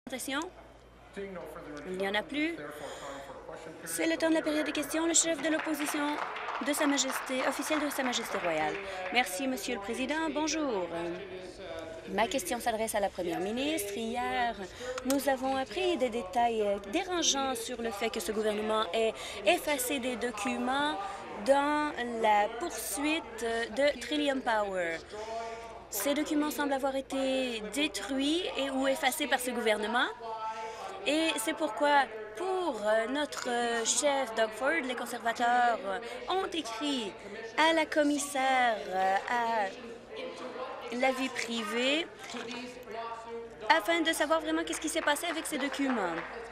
Il n'y en a plus. C'est le temps de la période des questions. Le chef de l'opposition de Sa Majesté, officiel de Sa Majesté royale. Merci, Monsieur le Président. Bonjour. Ma question s'adresse à la Première ministre. Hier, nous avons appris des détails dérangeants sur le fait que ce gouvernement ait effacé des documents dans la poursuite de Trillium Power. Ces documents semblent avoir été détruits ou effacés par ce gouvernement. Et c'est pourquoi, pour notre chef Doug Ford, les conservateurs ont écrit à la commissaire à la vie privée afin de savoir vraiment qu'est-ce qui s'est passé avec ces documents.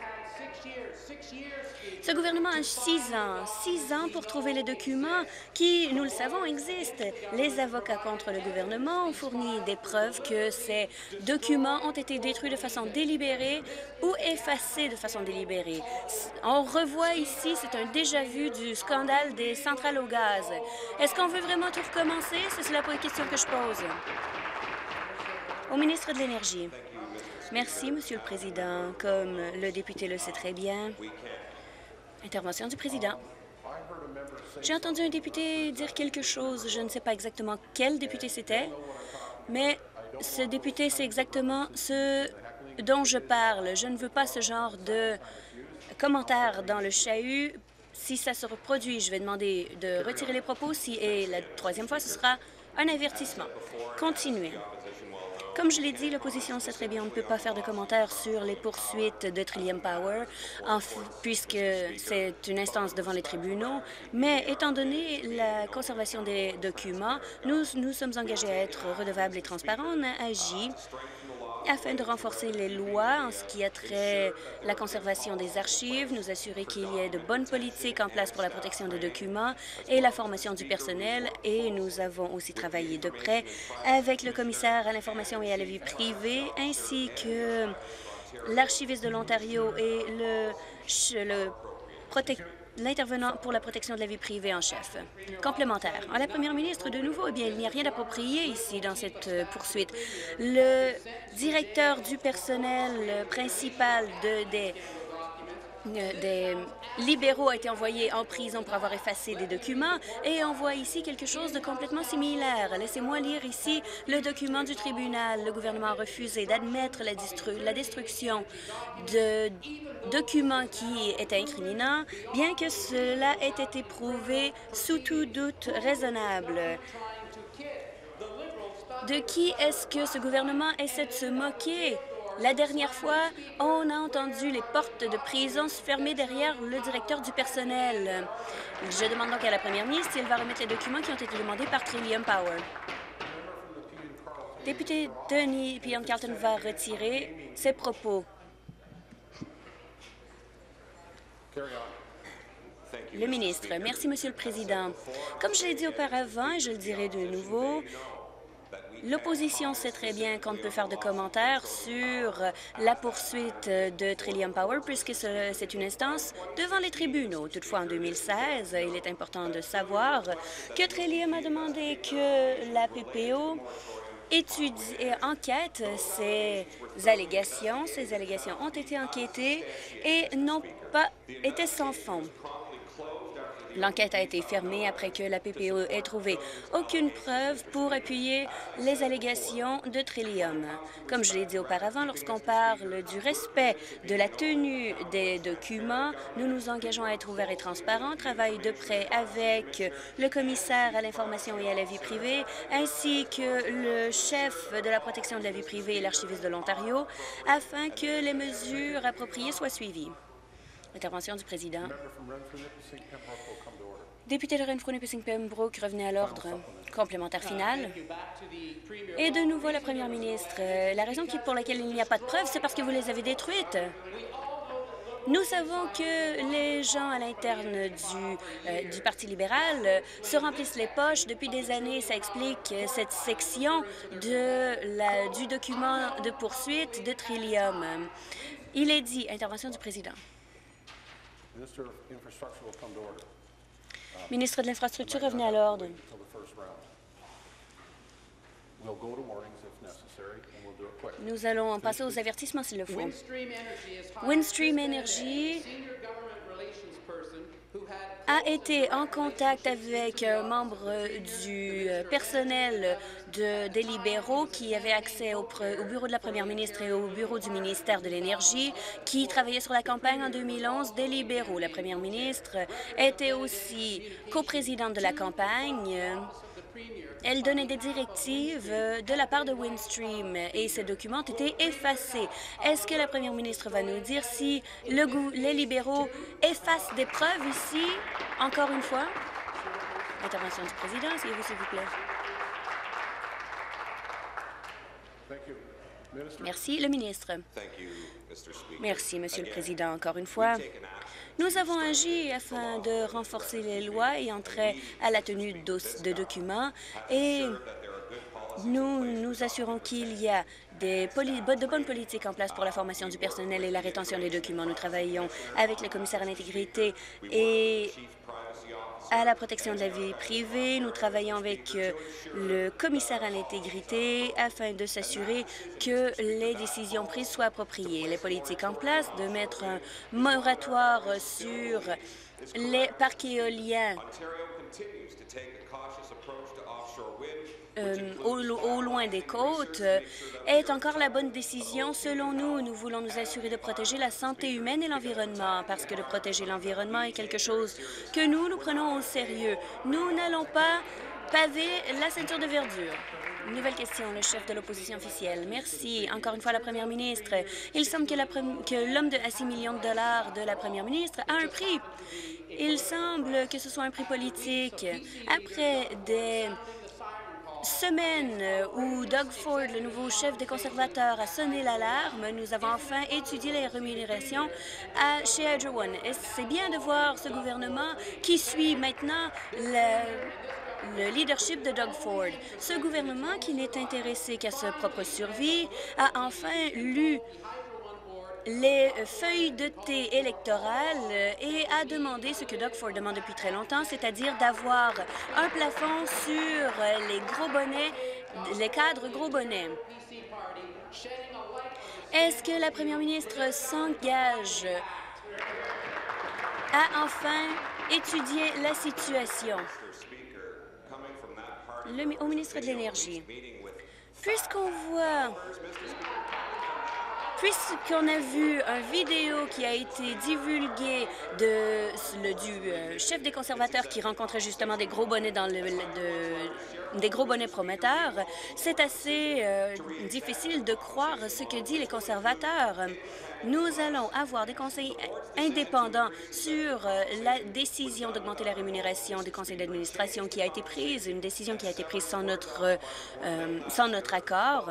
Ce gouvernement a 6 ans pour trouver les documents qui, nous le savons, existent. Les avocats contre le gouvernement ont fourni des preuves que ces documents ont été détruits de façon délibérée ou effacés de façon délibérée. On revoit ici, c'est un déjà-vu du scandale des centrales au gaz. Est-ce qu'on veut vraiment tout recommencer? C'est la question que je pose. Au ministre de l'Énergie. Merci, Monsieur le Président. Comme le député le sait très bien. Intervention du président. J'ai entendu un député dire quelque chose. Je ne sais pas exactement quel député c'était, mais ce député, c'est exactement ce dont je parle. Je ne veux pas ce genre de commentaires dans le chahut. Si ça se reproduit, je vais demander de retirer les propos. Et la troisième fois, ce sera un avertissement. Continuez. Comme je l'ai dit, l'opposition sait très bien, on ne peut pas faire de commentaires sur les poursuites de Trillium Power, puisque c'est une instance devant les tribunaux. Mais étant donné la conservation des documents, nous sommes engagés à être redevables et transparents. On a agi afin de renforcer les lois en ce qui a trait à la conservation des archives, nous assurer qu'il y ait de bonnes politiques en place pour la protection des documents et la formation du personnel. Et nous avons aussi travaillé de près avec le commissaire à l'information et à la vie privée, ainsi que l'archiviste de l'Ontario et l'intervenant pour la protection de la vie privée en chef. Complémentaire. À la première ministre, de nouveau, eh bien, il n'y a rien d'approprié ici dans cette poursuite. Le directeur du personnel principal des libéraux a été envoyé en prison pour avoir effacé des documents et on voit ici quelque chose de complètement similaire. Laissez-moi lire ici le document du tribunal. Le gouvernement a refusé d'admettre la destruction de documents qui étaient incriminants, bien que cela ait été prouvé sous tout doute raisonnable. De qui est-ce que ce gouvernement essaie de se moquer? La dernière fois, on a entendu les portes de prison se fermer derrière le directeur du personnel. Je demande donc à la première ministre si elle va remettre les documents qui ont été demandés par Trillium Power. Député Denis Pion-Carleton va retirer ses propos. Le ministre. Merci, Monsieur le Président. Comme je l'ai dit auparavant, et je le dirai de nouveau, l'opposition sait très bien qu'on ne peut faire de commentaires sur la poursuite de Trillium Power puisque c'est une instance devant les tribunaux. Toutefois, en 2016, il est important de savoir que Trillium a demandé que la PPO étudie et enquête ces allégations. Ces allégations ont été enquêtées et n'ont pas été sans fond. L'enquête a été fermée après que la PPO ait trouvé aucune preuve pour appuyer les allégations de Trillium. Comme je l'ai dit auparavant, lorsqu'on parle du respect de la tenue des documents, nous nous engageons à être ouverts et transparents, travailler de près avec le commissaire à l'information et à la vie privée, ainsi que le chef de la protection de la vie privée et l'archiviste de l'Ontario, afin que les mesures appropriées soient suivies. Intervention du président. Député de Renfrew-Nipissing-Pembroke, revenez à l'ordre. Complémentaire final. Et de nouveau, la première ministre. La raison pour laquelle il n'y a pas de preuves, c'est parce que vous les avez détruites. Nous savons que les gens à l'interne du Parti libéral se remplissent les poches. Depuis des années, ça explique cette section du document de poursuite de Trillium. Il est dit, intervention du président. Ministre de l'Infrastructure, revenez à l'ordre. Nous allons passer aux avertissements s'il le faut. Windstream Energy a été en contact avec un membre du personnel des libéraux qui avait accès au bureau de la première ministre et au bureau du ministère de l'Énergie, qui travaillait sur la campagne en 2011 des libéraux. La première ministre était aussi coprésidente de la campagne. Elle donnait des directives de la part de Windstream et ces documents ont été effacés. Est-ce que la première ministre va nous dire si les libéraux effacent des preuves ici, encore une fois? Intervention du président, essayez-vous, s'il vous plaît. Merci, le ministre. Merci, Monsieur le Président, encore une fois. Nous avons agi afin de renforcer les lois ayant trait à la tenue de documents et nous nous assurons qu'il y a de bonnes politiques en place pour la formation du personnel et la rétention des documents. Nous travaillons avec le commissaire à l'intégrité et à la protection de la vie privée. Nous travaillons avec le commissaire à l'intégrité afin de s'assurer que les décisions prises soient appropriées. Les politiques en place, de mettre un moratoire sur les parcs éoliens au loin des côtes est encore la bonne décision. Selon nous, nous voulons nous assurer de protéger la santé humaine et l'environnement, parce que de protéger l'environnement est quelque chose que nous prenons au sérieux. Nous n'allons pas paver la ceinture de verdure. Nouvelle question, le chef de l'opposition officielle. Merci. Encore une fois, la première ministre. Il semble que l'homme à 6 millions de dollars de la première ministre a un prix. Il semble que ce soit un prix politique. Après des semaine où Doug Ford, le nouveau chef des conservateurs, a sonné l'alarme, nous avons enfin étudié les rémunérations chez Hydro One. Et c'est bien de voir ce gouvernement qui suit maintenant le leadership de Doug Ford. Ce gouvernement qui n'est intéressé qu'à sa propre survie a enfin lu les feuilles de thé électorales et a demandé ce que Doug Ford demande depuis très longtemps, c'est-à-dire d'avoir un plafond sur les gros bonnets, les cadres gros bonnets. Est-ce que la première ministre s'engage à enfin étudier la situation? Au ministre de l'Énergie. Puisqu'on a vu une vidéo qui a été divulguée du chef des conservateurs qui rencontrait justement des gros bonnets des gros bonnets prometteurs, c'est assez difficile de croire ce que disent les conservateurs. Nous allons avoir des conseils indépendants sur la décision d'augmenter la rémunération du conseil d'administration qui a été prise, une décision qui a été prise sans notre accord.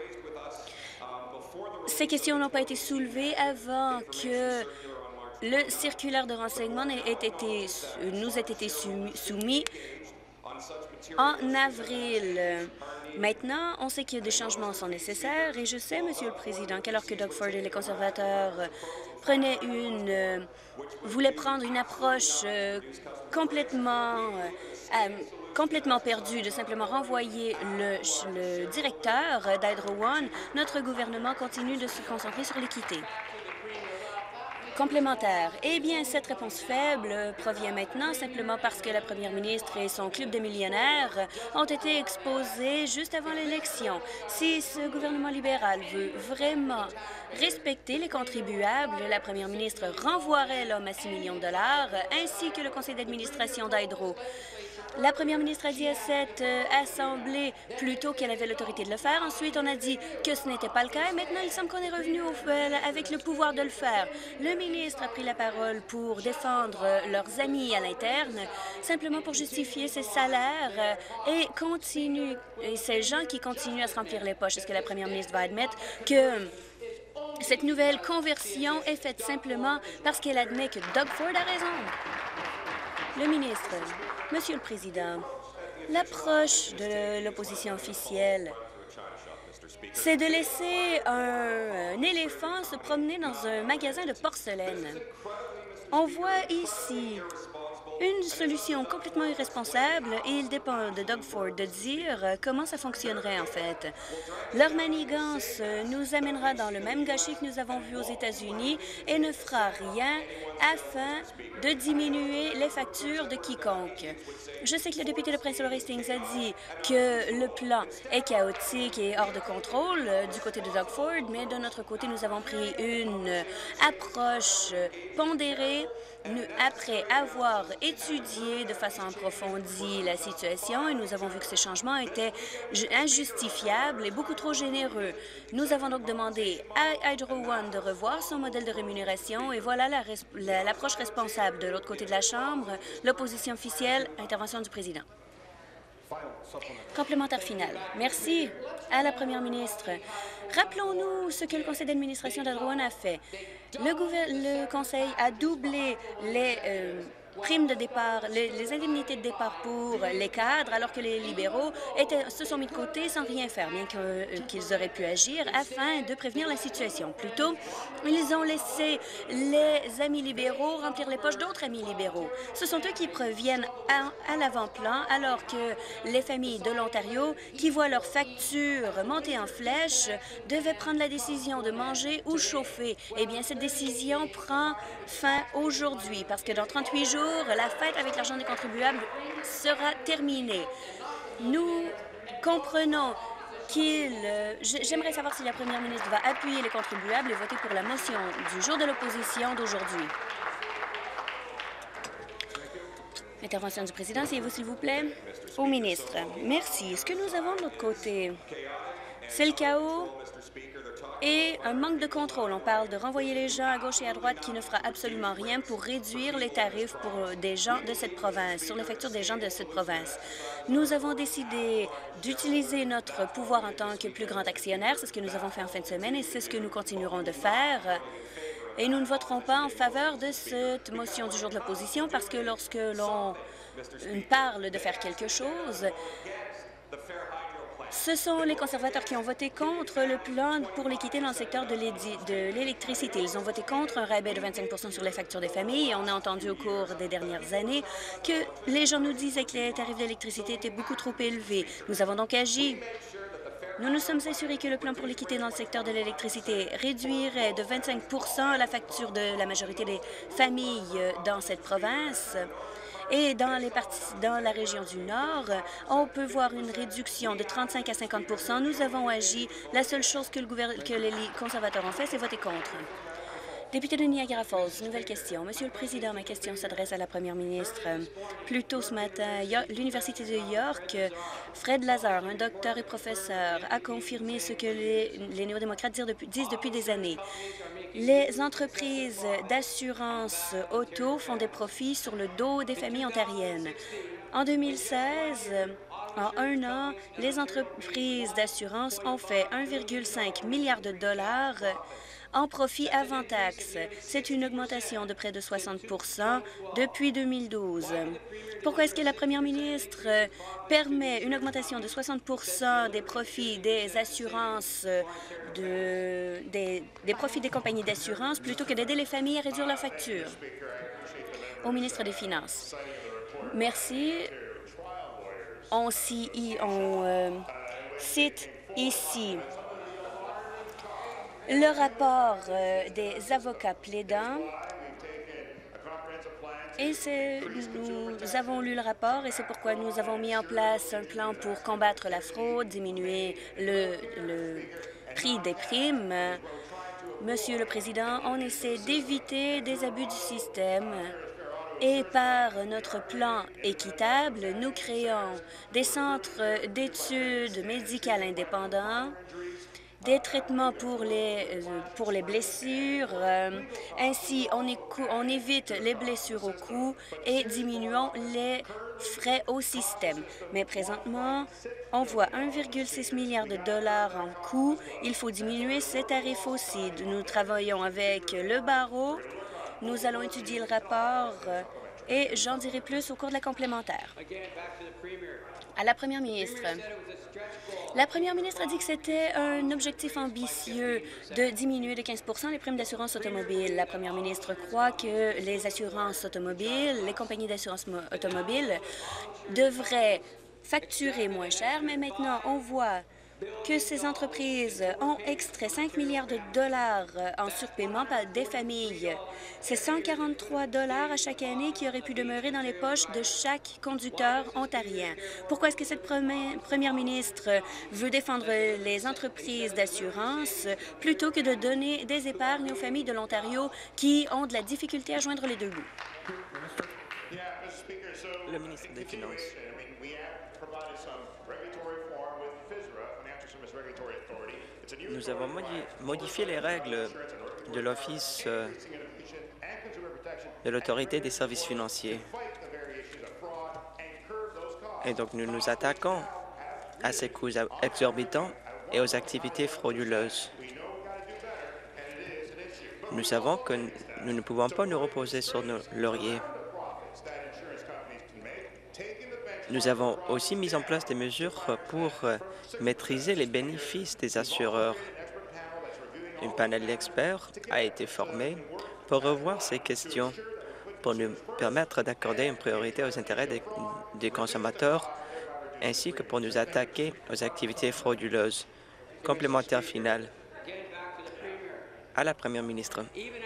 Ces questions n'ont pas été soulevées avant que le circulaire de renseignement nous ait été soumis en avril. Maintenant, on sait que des changements sont nécessaires et je sais, Monsieur le Président, qu'alors que Doug Ford et les conservateurs voulaient prendre une approche complètement perdue de simplement renvoyer le directeur d'Hydro One, notre gouvernement continue de se concentrer sur l'équité. Complémentaire. Eh bien, cette réponse faible provient maintenant simplement parce que la première ministre et son club de millionnaires ont été exposés juste avant l'élection. Si ce gouvernement libéral veut vraiment respecter les contribuables, la première ministre renvoierait l'homme à 6 millions de dollars ainsi que le conseil d'administration d'Hydro. La première ministre a dit à cette Assemblée plus tôt qu'elle avait l'autorité de le faire. Ensuite, on a dit que ce n'était pas le cas. Et maintenant, il semble qu'on est revenu avec le pouvoir de le faire. Le ministre a pris la parole pour défendre leurs amis à l'interne, simplement pour justifier ses salaires et ces gens qui continuent à se remplir les poches. Est-ce que la première ministre va admettre que cette nouvelle conversion est faite simplement parce qu'elle admet que Doug Ford a raison? Le ministre. Monsieur le Président, l'approche de l'opposition officielle, c'est de laisser un éléphant se promener dans un magasin de porcelaine. On voit ici une solution complètement irresponsable et il dépend de Doug Ford de dire comment ça fonctionnerait en fait. Leur manigance nous amènera dans le même gâchis que nous avons vu aux États-Unis et ne fera rien afin de diminuer les factures de quiconque. Je sais que le député de Prince Edward Hastings a dit que le plan est chaotique et hors de contrôle du côté de Doug Ford, mais de notre côté, nous avons pris une approche pondérée après avoir étudié de façon approfondie la situation et nous avons vu que ces changements étaient injustifiables et beaucoup trop généreux. Nous avons donc demandé à Hydro One de revoir son modèle de rémunération et voilà l'approche responsable de l'autre côté de la Chambre, l'opposition officielle, intervention du président. Complémentaire final. Merci à la première ministre. Rappelons-nous ce que le conseil d'administration d'Hydro One a fait. Le conseil a doublé les primes de départ, les indemnités de départ pour les cadres, alors que les libéraux se sont mis de côté sans rien faire, bien qu'ils auraient pu agir afin de prévenir la situation. Plutôt, ils ont laissé les amis libéraux remplir les poches d'autres amis libéraux. Ce sont eux qui proviennent à l'avant-plan, alors que les familles de l'Ontario, qui voient leurs factures monter en flèche, devaient prendre la décision de manger ou chauffer. Eh bien, cette décision prend fin aujourd'hui, parce que dans 38 jours, la fête avec l'argent des contribuables sera terminée. Nous comprenons j'aimerais savoir si la première ministre va appuyer les contribuables et voter pour la motion du jour de l'opposition d'aujourd'hui. Intervention du président, asseyez-vous s'il vous plaît. Au ministre. Merci. Ce que nous avons de l'autre côté, c'est le chaos et un manque de contrôle. On parle de renvoyer les gens à gauche et à droite qui ne fera absolument rien pour réduire les tarifs pour des gens de cette province, sur les factures des gens de cette province. Nous avons décidé d'utiliser notre pouvoir en tant que plus grand actionnaire. C'est ce que nous avons fait en fin de semaine et c'est ce que nous continuerons de faire. Et nous ne voterons pas en faveur de cette motion du jour de l'opposition parce que lorsque l'on parle de faire quelque chose, ce sont les conservateurs qui ont voté contre le plan pour l'équité dans le secteur de l'électricité. Ils ont voté contre un rabais de 25 sur les factures des familles. Et on a entendu au cours des dernières années que les gens nous disaient que les tarifs d'électricité étaient beaucoup trop élevés. Nous avons donc agi. Nous nous sommes assurés que le plan pour l'équité dans le secteur de l'électricité réduirait de 25 la facture de la majorité des familles dans cette province. Et dans la région du Nord, on peut voir une réduction de 35 à 50 Nous avons agi. La seule chose que les conservateurs ont fait, c'est voter contre. Député de Niagara Falls, nouvelle question. Monsieur le Président, ma question s'adresse à la première ministre. Plus tôt ce matin, l'Université de York, Fred Lazar, un docteur et professeur, a confirmé ce que les néo-démocrates disent depuis des années. Les entreprises d'assurance auto font des profits sur le dos des familles ontariennes. En 2016, en un an, les entreprises d'assurance ont fait 1,5 milliard de dollars en profit avant taxe. C'est une augmentation de près de 60 depuis 2012. Pourquoi est-ce que la première ministre permet une augmentation de 60 des profits des assurances, des profits des compagnies d'assurance, plutôt que d'aider les familles à réduire leurs factures? Au ministre des Finances. Merci. On cite ici le rapport des avocats plaidants. Et nous avons lu le rapport et c'est pourquoi nous avons mis en place un plan pour combattre la fraude, diminuer le prix des primes. Monsieur le Président, on essaie d'éviter des abus du système. Et par notre plan équitable, nous créons des centres d'études médicales indépendants, des traitements pour les blessures. Ainsi, on évite les blessures au cou et diminuons les frais au système. Mais présentement, on voit 1,6 milliard de dollars en coûts. Il faut diminuer ces tarifs aussi. Nous travaillons avec le barreau. Nous allons étudier le rapport et j'en dirai plus au cours de la complémentaire. À la première ministre. La première ministre a dit que c'était un objectif ambitieux de diminuer de 15 les primes d'assurance automobile. La première ministre croit que les assurances automobiles, les compagnies d'assurance automobile devraient facturer moins cher, mais maintenant, on voit que ces entreprises ont extrait 5 milliards de dollars en surpaiement des familles. C'est 143 dollars à chaque année qui auraient pu demeurer dans les poches de chaque conducteur ontarien. Pourquoi est-ce que cette première ministre veut défendre les entreprises d'assurance plutôt que de donner des épargnes aux familles de l'Ontario qui ont de la difficulté à joindre les deux bouts? Le ministre des Finances. Nous avons modifié les règles de l'Office de l'Autorité des services financiers. Et donc, nous nous attaquons à ces coûts exorbitants et aux activités frauduleuses. Nous savons que nous ne pouvons pas nous reposer sur nos lauriers. Nous avons aussi mis en place des mesures pour maîtriser les bénéfices des assureurs. Un panel d'experts a été formé pour revoir ces questions, pour nous permettre d'accorder une priorité aux intérêts des consommateurs, ainsi que pour nous attaquer aux activités frauduleuses. Complémentaire final à la première ministre.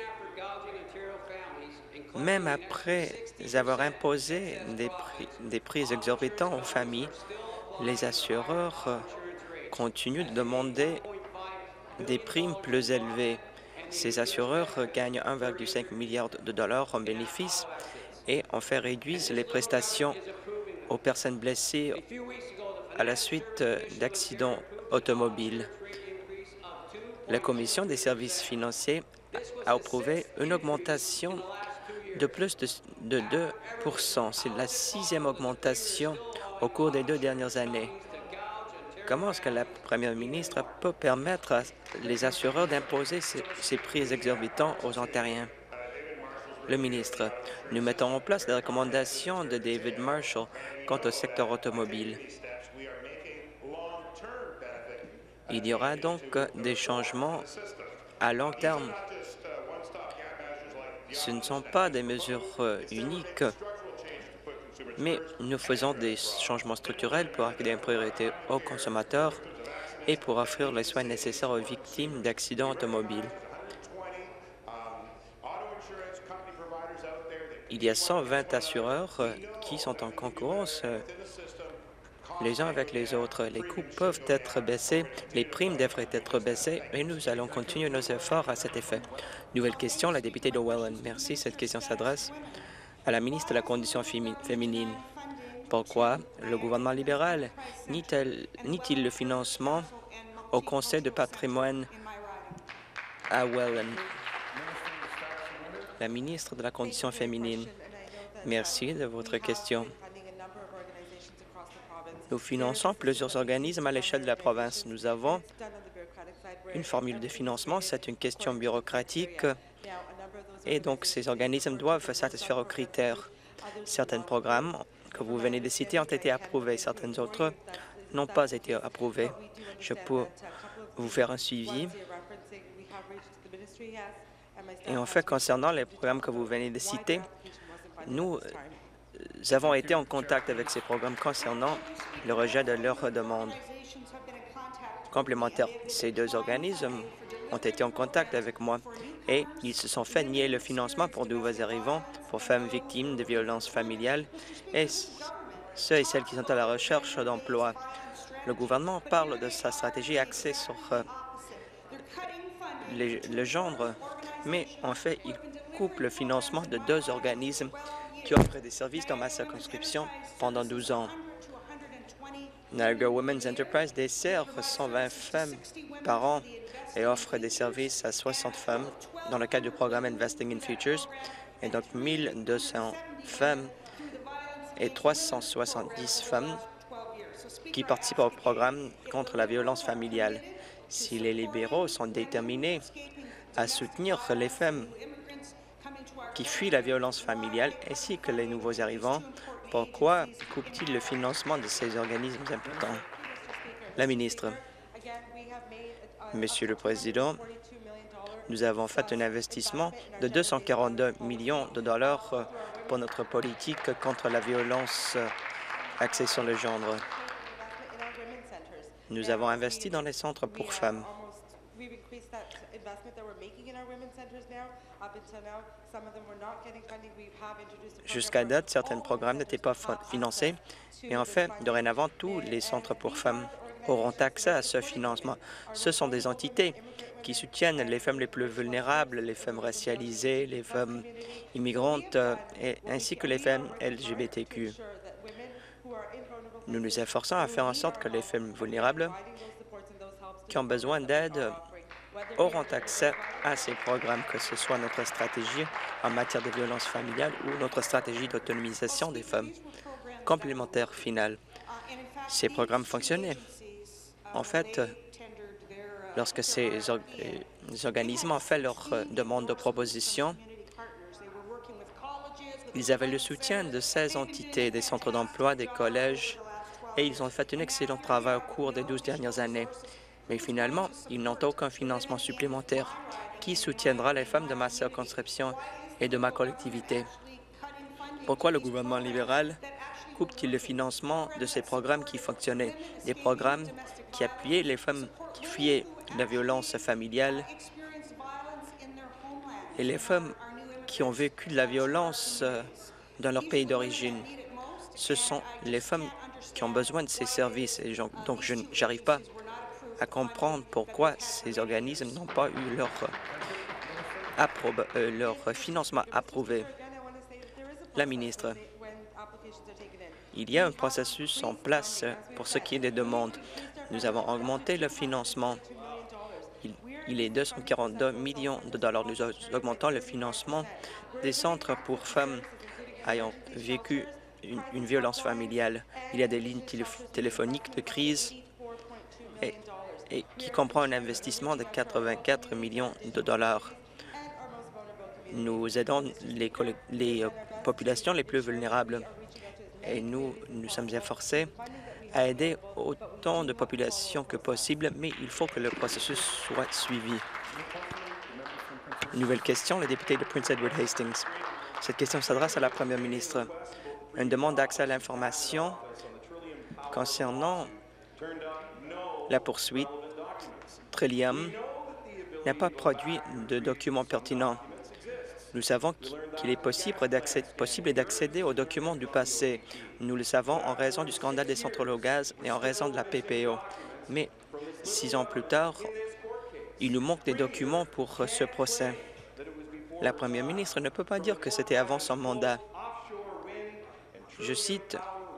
Même après avoir imposé des prix exorbitants aux familles, les assureurs continuent de demander des primes plus élevées. Ces assureurs gagnent 1,5 milliard de dollars en bénéfices et ont fait réduire les prestations aux personnes blessées à la suite d'accidents automobiles. La Commission des services financiers a approuvé une augmentation de plus de 2 C'est la 6e augmentation au cours des 2 dernières années. Comment est-ce que la première ministre peut permettre les assureurs d'imposer ces prix exorbitants aux Ontariens? Le ministre, nous mettons en place les recommandations de David Marshall quant au secteur automobile. Il y aura donc des changements à long terme. Ce ne sont pas des mesures uniques, mais nous faisons des changements structurels pour accorder une priorité aux consommateurs et pour offrir les soins nécessaires aux victimes d'accidents automobiles. Il y a 120 assureurs qui sont en concurrence les uns avec les autres. Les coûts peuvent être baissés, les primes devraient être baissées et nous allons continuer nos efforts à cet effet. Nouvelle question, la députée de Welland. Merci. Cette question s'adresse à la ministre de la Condition féminine. Pourquoi le gouvernement libéral nie-t-il le financement au Conseil de patrimoine à Welland? La ministre de la Condition féminine. Merci de votre question. Nous finançons plusieurs organismes à l'échelle de la province. Nous avons une formule de financement. C'est une question bureaucratique et donc ces organismes doivent satisfaire aux critères. Certains programmes que vous venez de citer ont été approuvés. Certains autres n'ont pas été approuvés. Je peux vous faire un suivi. Et en fait, concernant les programmes que vous venez de citer, nous avons été en contact avec ces programmes concernant le rejet de leurs demandes complémentaires. Ces 2 organismes ont été en contact avec moi et ils se sont fait nier le financement pour de nouveaux arrivants, pour femmes victimes de violences familiales et ceux et celles qui sont à la recherche d'emploi. Le gouvernement parle de sa stratégie axée sur le genre, mais en fait, il coupe le financement de 2 organismes qui offrent des services dans ma circonscription pendant 12 ans. Niagara Women's Enterprise dessert 120 femmes par an et offre des services à 60 femmes dans le cadre du programme Investing in Futures, et donc 1200 femmes et 370 femmes qui participent au programme contre la violence familiale. Si les libéraux sont déterminés à soutenir les femmes qui fuient la violence familiale ainsi que les nouveaux arrivants. Pourquoi coupe-t-il le financement de ces organismes importants? La ministre. Monsieur le Président, nous avons fait un investissement de 242 millions de dollars pour notre politique contre la violence axée sur le genre. Nous avons investi dans les centres pour femmes. Jusqu'à date, certains programmes n'étaient pas financés, et en fait, dorénavant, tous les centres pour femmes auront accès à ce financement. Ce sont des entités qui soutiennent les femmes les plus vulnérables, les femmes racialisées, les femmes immigrantes, ainsi que les femmes LGBTQ. Nous nous efforçons à faire en sorte que les femmes vulnérables qui ont besoin d'aide auront accès à ces programmes, que ce soit notre stratégie en matière de violence familiale ou notre stratégie d'autonomisation des femmes. Complémentaire final. Ces programmes fonctionnaient. En fait, lorsque ces organismes ont fait leur demande de proposition, ils avaient le soutien de 16 entités, des centres d'emploi, des collèges, et ils ont fait un excellent travail au cours des 12 dernières années. Mais finalement, ils n'ont aucun financement supplémentaire. Qui soutiendra les femmes de ma circonscription et de ma collectivité? Pourquoi le gouvernement libéral coupe-t-il le financement de ces programmes qui fonctionnaient, des programmes qui appuyaient les femmes qui fuyaient la violence familiale et les femmes qui ont vécu de la violence dans leur pays d'origine? Ce sont les femmes qui ont besoin de ces services, et donc je n'arrive pas à comprendre pourquoi ces organismes n'ont pas eu leur financement approuvé. La ministre. Il y a un processus en place pour ce qui est des demandes. Nous avons augmenté le financement. Il est 242 millions de dollars. Nous augmentons le financement des centres pour femmes ayant vécu une violence familiale. Il y a des lignes téléphoniques de crise et qui comprend un investissement de 84 millions de dollars. Nous aidons les populations les plus vulnérables et nous sommes efforcés à aider autant de populations que possible, mais il faut que le processus soit suivi. Nouvelle question, le député de Prince Edward Hastings. Cette question s'adresse à la première ministre. Une demande d'accès à l'information concernant la poursuite Trillium n'a pas produit de documents pertinents. Nous savons qu'il est possible d'accéder aux documents du passé. Nous le savons en raison du scandale des centrales au gaz et en raison de la PPO. Mais 6 ans plus tard, il nous manque des documents pour ce procès. La première ministre ne peut pas dire que c'était avant son mandat. Je cite,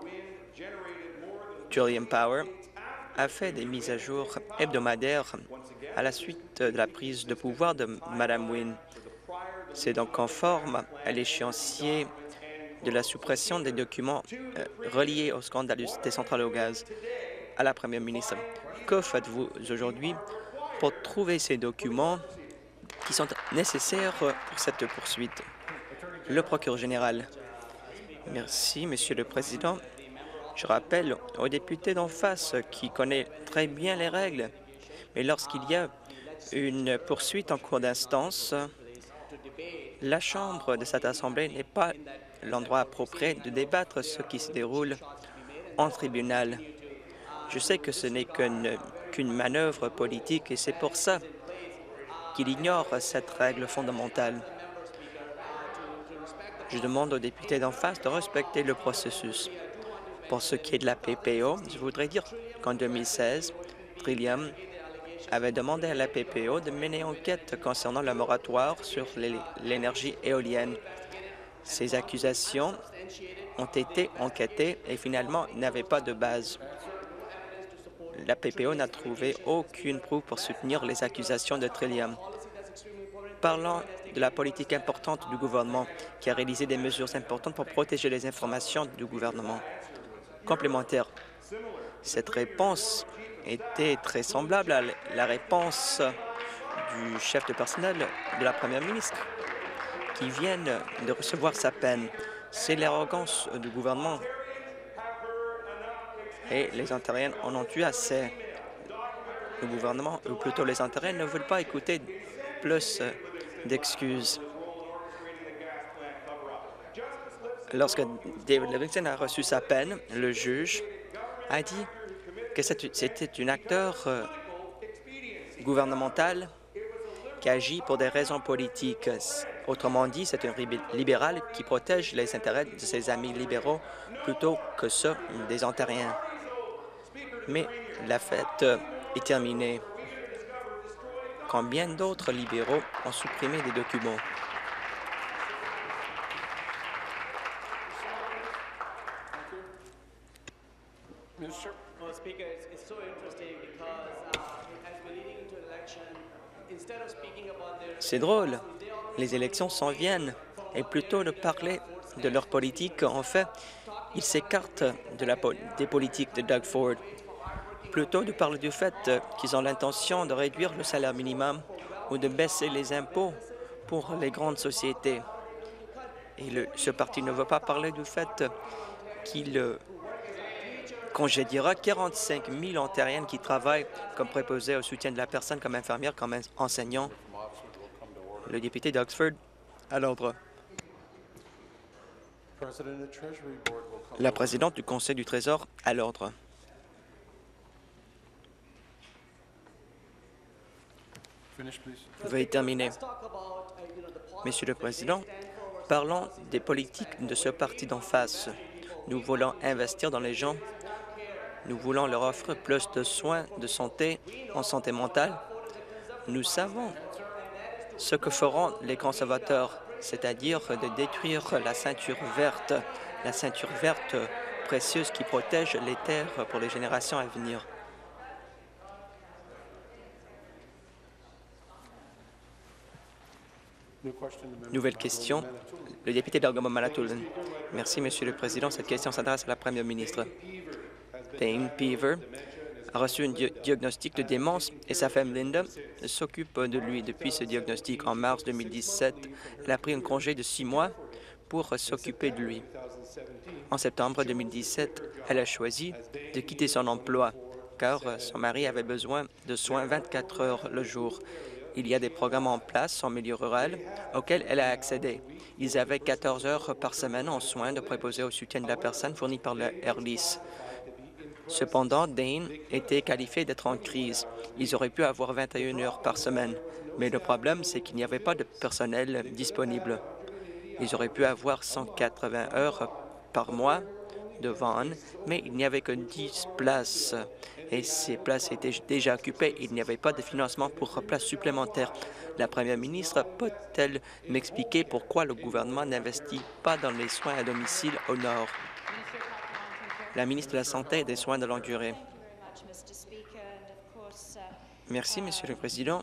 Trillium Power a fait des mises à jour hebdomadaires à la suite de la prise de pouvoir de Mme Wynne. C'est donc conforme à l'échéancier de la suppression des documents reliés au scandale des centrales au gaz. À la première ministre, que faites-vous aujourd'hui pour trouver ces documents qui sont nécessaires pour cette poursuite? Le procureur général. Merci, Monsieur le Président. Je rappelle aux députés d'en face qui connaît très bien les règles, mais lorsqu'il y a une poursuite en cours d'instance, la Chambre de cette Assemblée n'est pas l'endroit approprié de débattre ce qui se déroule en tribunal. Je sais que ce n'est qu'une manœuvre politique et c'est pour ça qu'il ignore cette règle fondamentale. Je demande aux députés d'en face de respecter le processus. Pour ce qui est de la PPO, je voudrais dire qu'en 2016, Trillium avait demandé à la PPO de mener enquête concernant le moratoire sur l'énergie éolienne. Ces accusations ont été enquêtées et finalement n'avaient pas de base. La PPO n'a trouvé aucune preuve pour soutenir les accusations de Trillium. Parlant de la politique importante du gouvernement qui a réalisé des mesures importantes pour protéger les informations du gouvernement. Complémentaire. Cette réponse était très semblable à la réponse du chef de personnel de la première ministre. qui viennent de recevoir sa peine. C'est l'arrogance du gouvernement et les Ontariens en ont eu assez. Le gouvernement, ou plutôt les Ontariens, ne veulent pas écouter plus d'excuses. Lorsque David Livingston a reçu sa peine, le juge a dit que c'était un acteur gouvernemental qui agit pour des raisons politiques. Autrement dit, c'est un libéral qui protège les intérêts de ses amis libéraux plutôt que ceux des Ontariens. Mais la fête est terminée. Combien d'autres libéraux ont supprimé des documents? C'est drôle. Les élections s'en viennent. Et plutôt de parler de leur politique, en fait, ils s'écartent des politiques de Doug Ford. Plutôt de parler du fait qu'ils ont l'intention de réduire le salaire minimum ou de baisser les impôts pour les grandes sociétés. Et ce parti ne veut pas parler du fait qu'il congédiera 45 000 Ontariennes qui travaillent comme préposés au soutien de la personne, comme infirmières, comme enseignants. Le député d'Oxford, à l'ordre. La présidente du Conseil du Trésor, à l'ordre. Veuillez terminer. Monsieur le Président, parlons des politiques de ce parti d'en face. Nous voulons investir dans les gens. Nous voulons leur offrir plus de soins de santé, en santé mentale. Nous savons ce que feront les conservateurs, c'est-à-dire de détruire la ceinture verte précieuse qui protège les terres pour les générations à venir. Nouvelle question. Le député d'Algoma-Manitoulin. Merci, Monsieur le Président. Cette question s'adresse à la Première ministre. Payne Peever a reçu un diagnostic de démence et sa femme Linda s'occupe de lui depuis ce diagnostic. En mars 2017, elle a pris un congé de 6 mois pour s'occuper de lui. En septembre 2017, elle a choisi de quitter son emploi car son mari avait besoin de soins 24 heures le jour. Il y a des programmes en place en milieu rural auxquels elle a accédé. Ils avaient 14 heures par semaine en soins de préposés au soutien de la personne fournis par le RLIS. Cependant, Dane était qualifié d'être en crise. Ils auraient pu avoir 21 heures par semaine. Mais le problème, c'est qu'il n'y avait pas de personnel disponible. Ils auraient pu avoir 180 heures par mois de Vaughan, mais il n'y avait que 10 places. Et ces places étaient déjà occupées. Il n'y avait pas de financement pour places supplémentaires. La première ministre peut-elle m'expliquer pourquoi le gouvernement n'investit pas dans les soins à domicile au Nord? La ministre de la Santé et des Soins de longue durée. Merci, Monsieur le Président.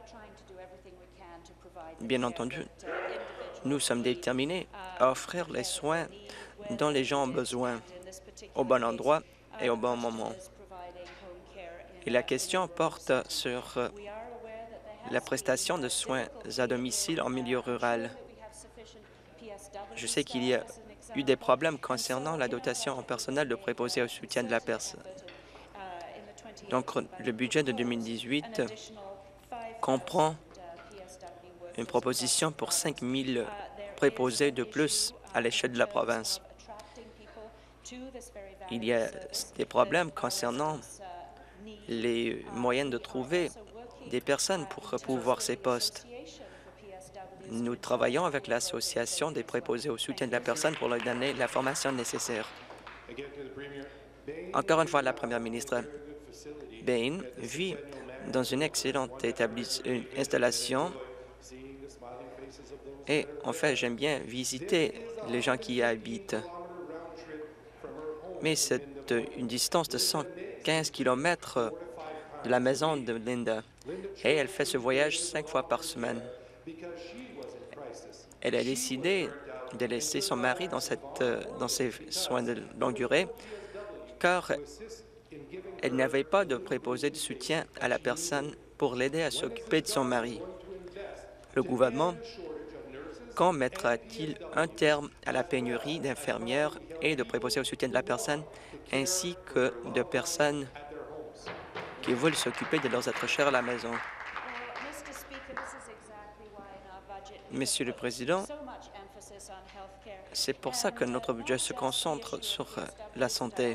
Bien entendu, nous sommes déterminés à offrir les soins dont les gens ont besoin, au bon endroit et au bon moment. Et la question porte sur la prestation de soins à domicile en milieu rural. Je sais qu'il y a eu des problèmes concernant la dotation en personnel de préposés au soutien de la personne. Donc, le budget de 2018 comprend une proposition pour 5 000 préposés de plus à l'échelle de la province. Il y a des problèmes concernant les moyens de trouver des personnes pour pouvoir ces postes. Nous travaillons avec l'Association des préposés au soutien de la personne pour leur donner la formation nécessaire. Encore une fois, la Première ministre, Bain vit dans une excellente installation et en fait, j'aime bien visiter les gens qui y habitent. Mais c'est une distance de 115 km de la maison de Linda et elle fait ce voyage 5 fois par semaine. Elle a décidé de laisser son mari dans ses soins de longue durée car elle n'avait pas de préposé de soutien à la personne pour l'aider à s'occuper de son mari. Le gouvernement Quand mettra-t-il un terme à la pénurie d'infirmières et de préposés au soutien de la personne, ainsi que de personnes qui veulent s'occuper de leurs êtres chers à la maison? Monsieur le Président, c'est pour ça que notre budget se concentre sur la santé.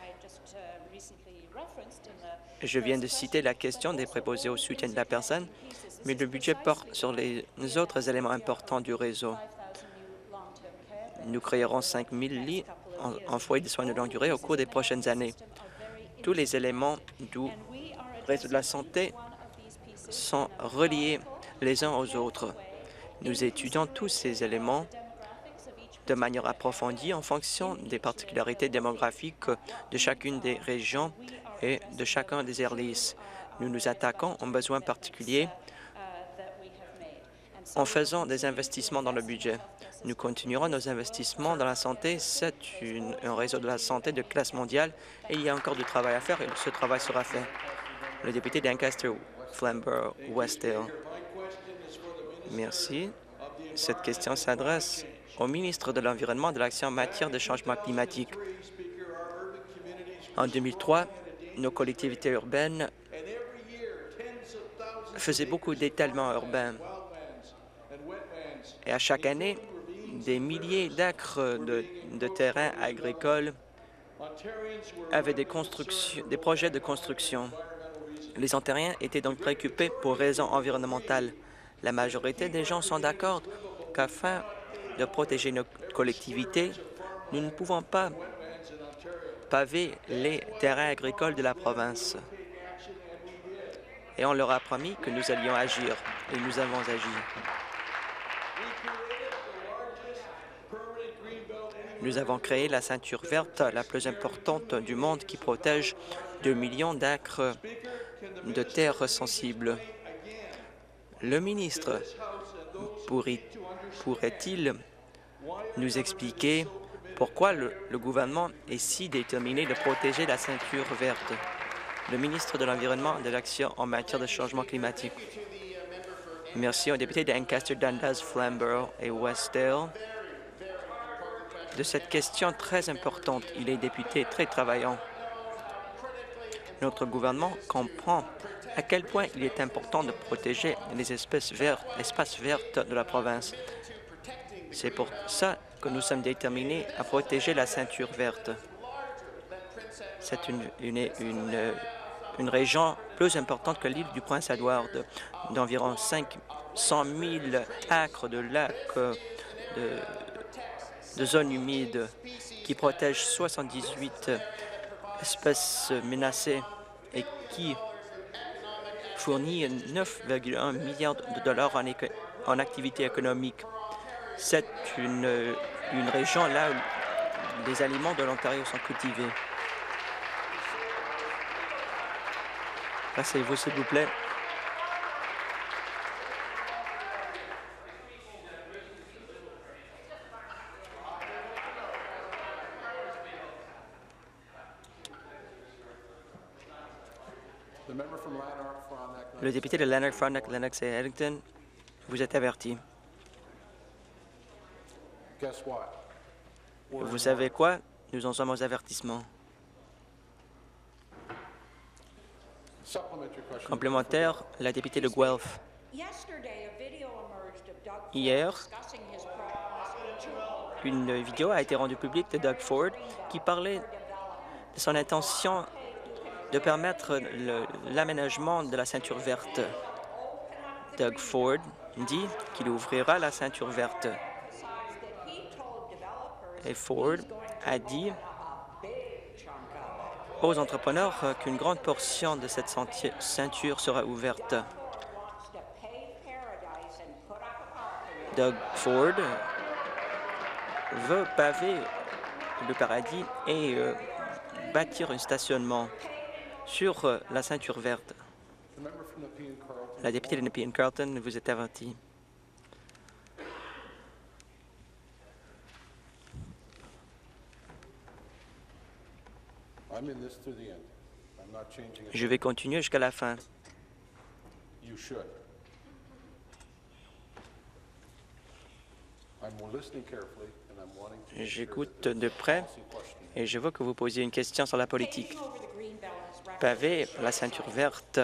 Je viens de citer la question des préposés au soutien de la personne, mais le budget porte sur les autres éléments importants du réseau. Nous créerons 5 000 lits en foyers de soins de longue durée au cours des prochaines années. Tous les éléments du réseau de la santé sont reliés les uns aux autres. Nous étudions tous ces éléments de manière approfondie en fonction des particularités démographiques de chacune des régions et de chacun des airlists. Nous nous attaquons aux besoins particuliers en faisant des investissements dans le budget. Nous continuerons nos investissements dans la santé. C'est un réseau de la santé de classe mondiale et il y a encore du travail à faire et ce travail sera fait. Le député d'Ancaster, Flamborough-Westdale. Merci. Cette question s'adresse au ministre de l'Environnement et de l'Action en matière de changement climatique. En 2003, nos collectivités urbaines faisaient beaucoup d'étalements urbains. Et à chaque année, des milliers d'acres de terrains agricoles avaient des projets de construction. Les Ontariens étaient donc préoccupés pour raisons environnementales. La majorité des gens sont d'accord qu'afin de protéger nos collectivités, nous ne pouvons pas paver les terrains agricoles de la province. Et on leur a promis que nous allions agir, et nous avons agi. Nous avons créé la ceinture verte la plus importante du monde qui protège 2 millions d'acres de terres sensibles. Le ministre pourrait-il nous expliquer pourquoi le gouvernement est si déterminé de protéger la ceinture verte? Le ministre de l'Environnement et de l'Action en matière de changement climatique. Merci au député d'Ancaster, Dundas, Flamborough et Westdale de cette question très importante. Il est député très travaillant. Notre gouvernement comprend à quel point il est important de protéger les espaces verts de la province. C'est pour ça que nous sommes déterminés à protéger la ceinture verte. C'est une région plus importante que l'île du Prince-Édouard, d'environ 500 000 acres de lacs, de zones humides qui protègent 78 espèces menacées et qui fournit 9,1 milliards de dollars en activité économique. C'est une région là où les aliments de l'Ontario sont cultivés. Asseyez-vous, s'il vous plaît. Le député de Lanark, Frontenac, Lennox et Eglinton, vous êtes averti. Vous savez quoi? Nous en sommes aux avertissements. Complémentaire, la députée de Guelph. Hier, une vidéo a été rendue publique de Doug Ford qui parlait de son intention de permettre l'aménagement de la ceinture verte. Doug Ford dit qu'il ouvrira la ceinture verte. Et Ford a dit aux entrepreneurs qu'une grande portion de cette ceinture sera ouverte. Doug Ford veut paver le paradis et bâtir un stationnement sur la ceinture verte. La députée de Nepean Carleton, vous êtes avertie. Je vais continuer jusqu'à la fin. J'écoute de près et je vois que vous posiez une question sur la politique. Paver la ceinture verte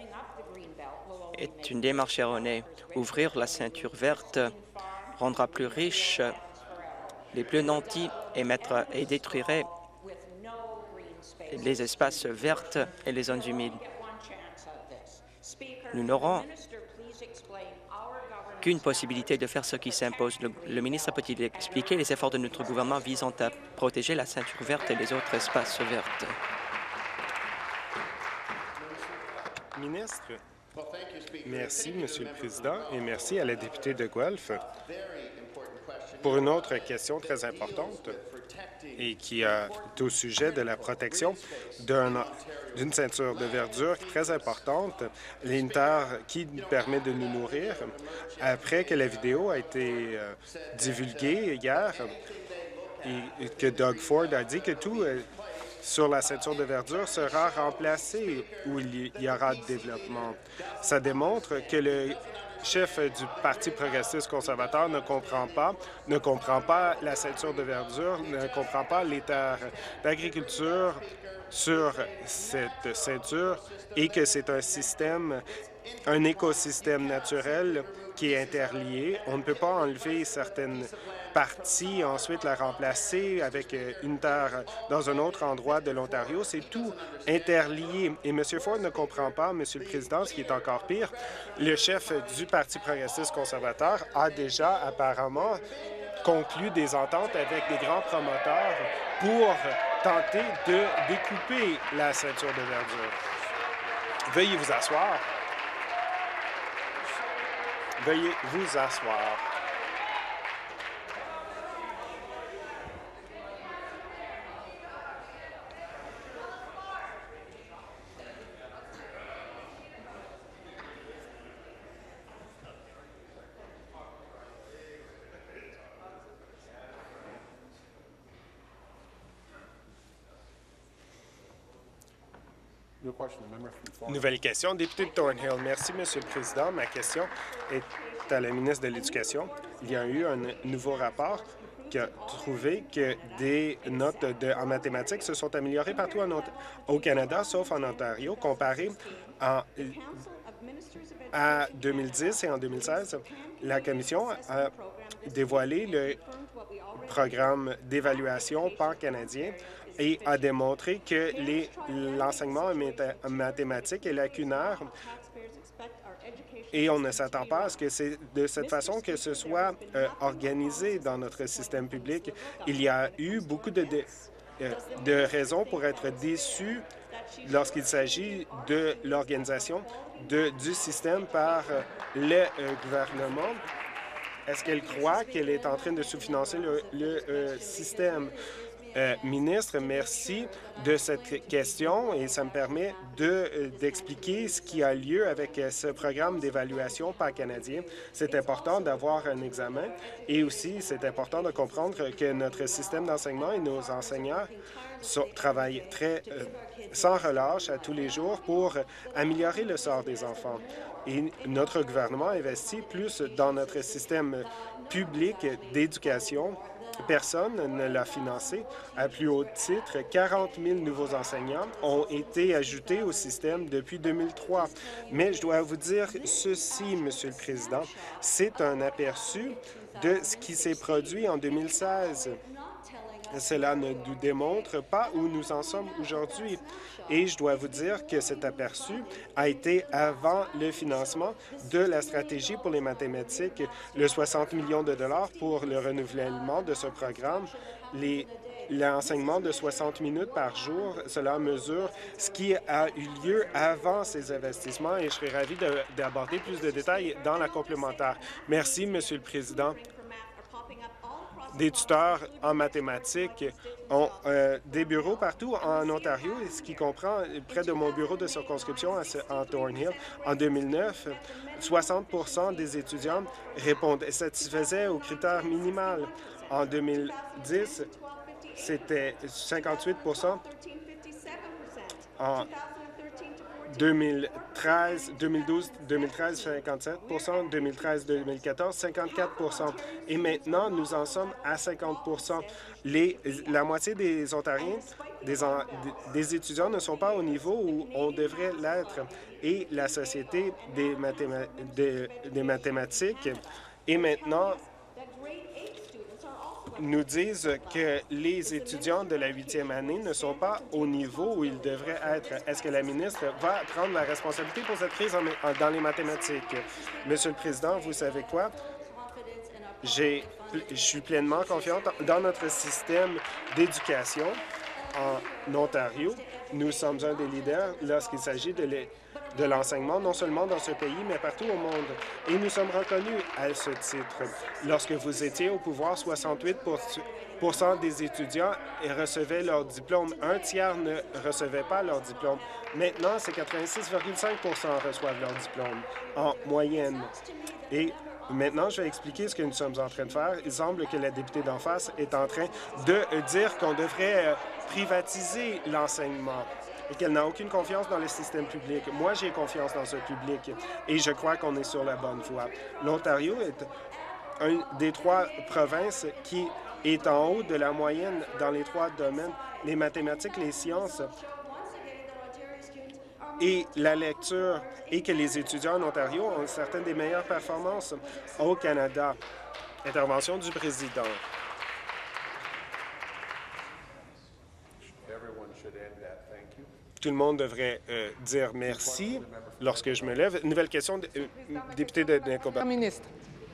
est une démarche erronée. Ouvrir la ceinture verte rendra plus riches les plus nantis et détruirait les espaces verts et les zones humides. Nous n'aurons qu'une possibilité de faire ce qui s'impose. Le ministre peut-il expliquer les efforts de notre gouvernement visant à protéger la ceinture verte et les autres espaces verts? Ministre. Merci, Monsieur le Président, et merci à la députée de Guelph pour une autre question très importante et qui est au sujet de la protection d'une ceinture de verdure très importante, l'INTER, qui permet de nous nourrir. Après que la vidéo a été divulguée hier et que Doug Ford a dit que tout sur la ceinture de verdure sera remplacé où il y aura de développement. Ça démontre que le chef du Parti progressiste conservateur ne comprend pas la ceinture de verdure, ne comprend pas les terres d'agriculture sur cette ceinture et que c'est un écosystème naturel qui est interlié. On ne peut pas enlever certaines parties, ensuite la remplacer avec une terre dans un autre endroit de l'Ontario. C'est tout interlié. Et M. Ford ne comprend pas, M. le Président, ce qui est encore pire. Le chef du Parti progressiste conservateur a déjà apparemment conclu des ententes avec des grands promoteurs pour tenter de découper la ceinture de verdure. Veuillez vous asseoir. Veuillez vous asseoir. Nouvelle question, député de Thornhill. Merci, Monsieur le Président. Ma question est à la ministre de l'Éducation. Il y a eu un nouveau rapport qui a trouvé que des notes en mathématiques se sont améliorées partout au Canada, sauf en Ontario, comparé à 2010 et en 2016. La Commission a dévoilé le programme d'évaluation pan-canadien et a démontré que l'enseignement en mathématiques est lacunaire et on ne s'attend pas à ce que c'est de cette façon que ce soit organisé dans notre système public. Il y a eu beaucoup de raisons pour être déçus lorsqu'il s'agit de l'organisation du système par le gouvernement. Est-ce qu'elle croit qu'elle est en train de sous-financer le système? Ministre, merci de cette question et ça me permet d'expliquer ce qui a lieu avec ce programme d'évaluation pan-canadien. C'est important d'avoir un examen et aussi c'est important de comprendre que notre système d'enseignement et nos enseignants travaillent sans relâche à tous les jours pour améliorer le sort des enfants. Et notre gouvernement investit plus dans notre système public d'éducation. Personne ne l'a financé. À plus haut titre, 40 000 nouveaux enseignants ont été ajoutés au système depuis 2003. Mais je dois vous dire ceci, Monsieur le Président, c'est un aperçu de ce qui s'est produit en 2016. Cela ne nous démontre pas où nous en sommes aujourd'hui. Et je dois vous dire que cet aperçu a été avant le financement de la stratégie pour les mathématiques, le 60 millions de dollars pour le renouvellement de ce programme, l'enseignement de 60 minutes par jour. Cela mesure ce qui a eu lieu avant ces investissements et je serais ravi d'aborder plus de détails dans la complémentaire. Merci, Monsieur le Président. Des tuteurs en mathématiques ont des bureaux partout en Ontario, ce qui comprend près de mon bureau de circonscription en Thornhill. En 2009, 60 des étudiants satisfaisaient aux critères minimaux. En 2010, c'était 58 En 2013, 2012, 2013, 57 2013-2014, 54 et maintenant, nous en sommes à 50 La moitié des Ontariens, des étudiants ne sont pas au niveau où on devrait l'être. Et la Société des mathématiques est maintenant nous disent que les étudiants de la 8e année ne sont pas au niveau où ils devraient être. Est-ce que la ministre va prendre la responsabilité pour cette crise dans les mathématiques? Monsieur le Président, vous savez quoi? Je suis pleinement confiante dans notre système d'éducation en Ontario. Nous sommes un des leaders lorsqu'il s'agit de l'enseignement, non seulement dans ce pays, mais partout au monde. Et nous sommes reconnus à ce titre. Lorsque vous étiez au pouvoir, 68 des étudiants recevaient leur diplôme. Un tiers ne recevaient pas leur diplôme. Maintenant, c'est 86,5 reçoivent leur diplôme en moyenne. Et maintenant, je vais expliquer ce que nous sommes en train de faire. Il semble que la députée d'en face est en train de dire qu'on devrait privatiser l'enseignement et qu'elle n'a aucune confiance dans le système public. Moi, j'ai confiance dans ce public et je crois qu'on est sur la bonne voie. L'Ontario est une des 3 provinces qui est en haut de la moyenne dans les 3 domaines, les mathématiques, les sciences et la lecture, et que les étudiants en Ontario ont certaines des meilleures performances au Canada. Intervention du président. Tout le monde devrait dire merci lorsque je me lève. Nouvelle question, député de Nicobert. Ministre.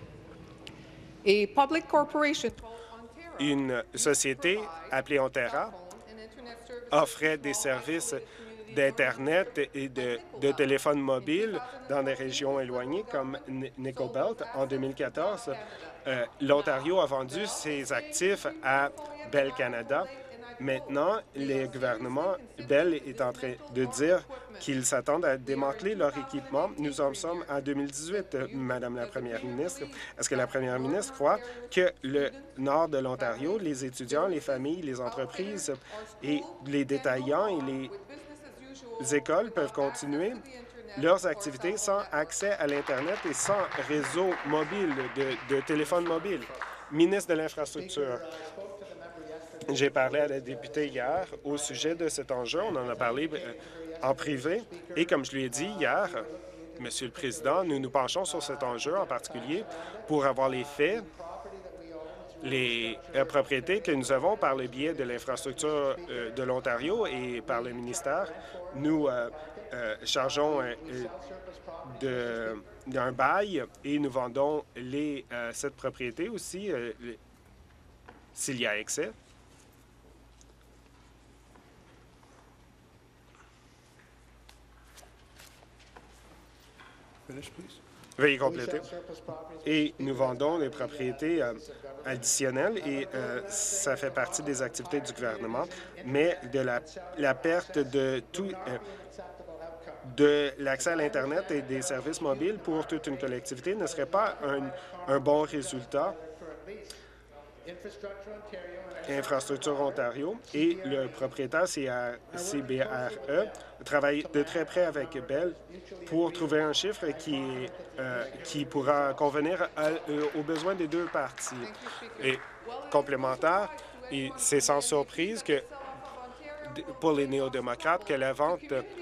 A public corporation. Une société appelée Ontario offrait des services d'Internet et de téléphone mobile dans des régions éloignées comme Nickel Belt. En 2014, l'Ontario a vendu ses actifs à Bell Canada. Maintenant, le gouvernement Bell est en train de dire qu'ils s'attendent à démanteler leur équipement. Nous en sommes en 2018, Madame la Première ministre. Est-ce que la Première ministre croit que le nord de l'Ontario, les étudiants, les familles, les entreprises et les détaillants et les écoles peuvent continuer leurs activités sans accès à l'Internet et sans réseau mobile, de téléphone mobile? Ministre de l'Infrastructure. J'ai parlé à la députée hier au sujet de cet enjeu. On en a parlé en privé. Et comme je lui ai dit hier, Monsieur le Président, nous nous penchons sur cet enjeu en particulier pour avoir les faits, les propriétés que nous avons par le biais de l'infrastructure de l'Ontario et par le ministère. Nous chargeons d'un bail et nous vendons cette propriété aussi s'il y a excès. Veuillez compléter. Et nous vendons des propriétés additionnelles et ça fait partie des activités du gouvernement, mais de la perte de tout de l'accès à l'Internet et des services mobiles pour toute une collectivité ne serait pas un bon résultat. Infrastructure Ontario et le propriétaire CBRE travaille de très près avec Bell pour trouver un chiffre qui pourra convenir aux besoins des 2 parties. Et complémentaire, c'est sans surprise que pour les néo-démocrates que la vente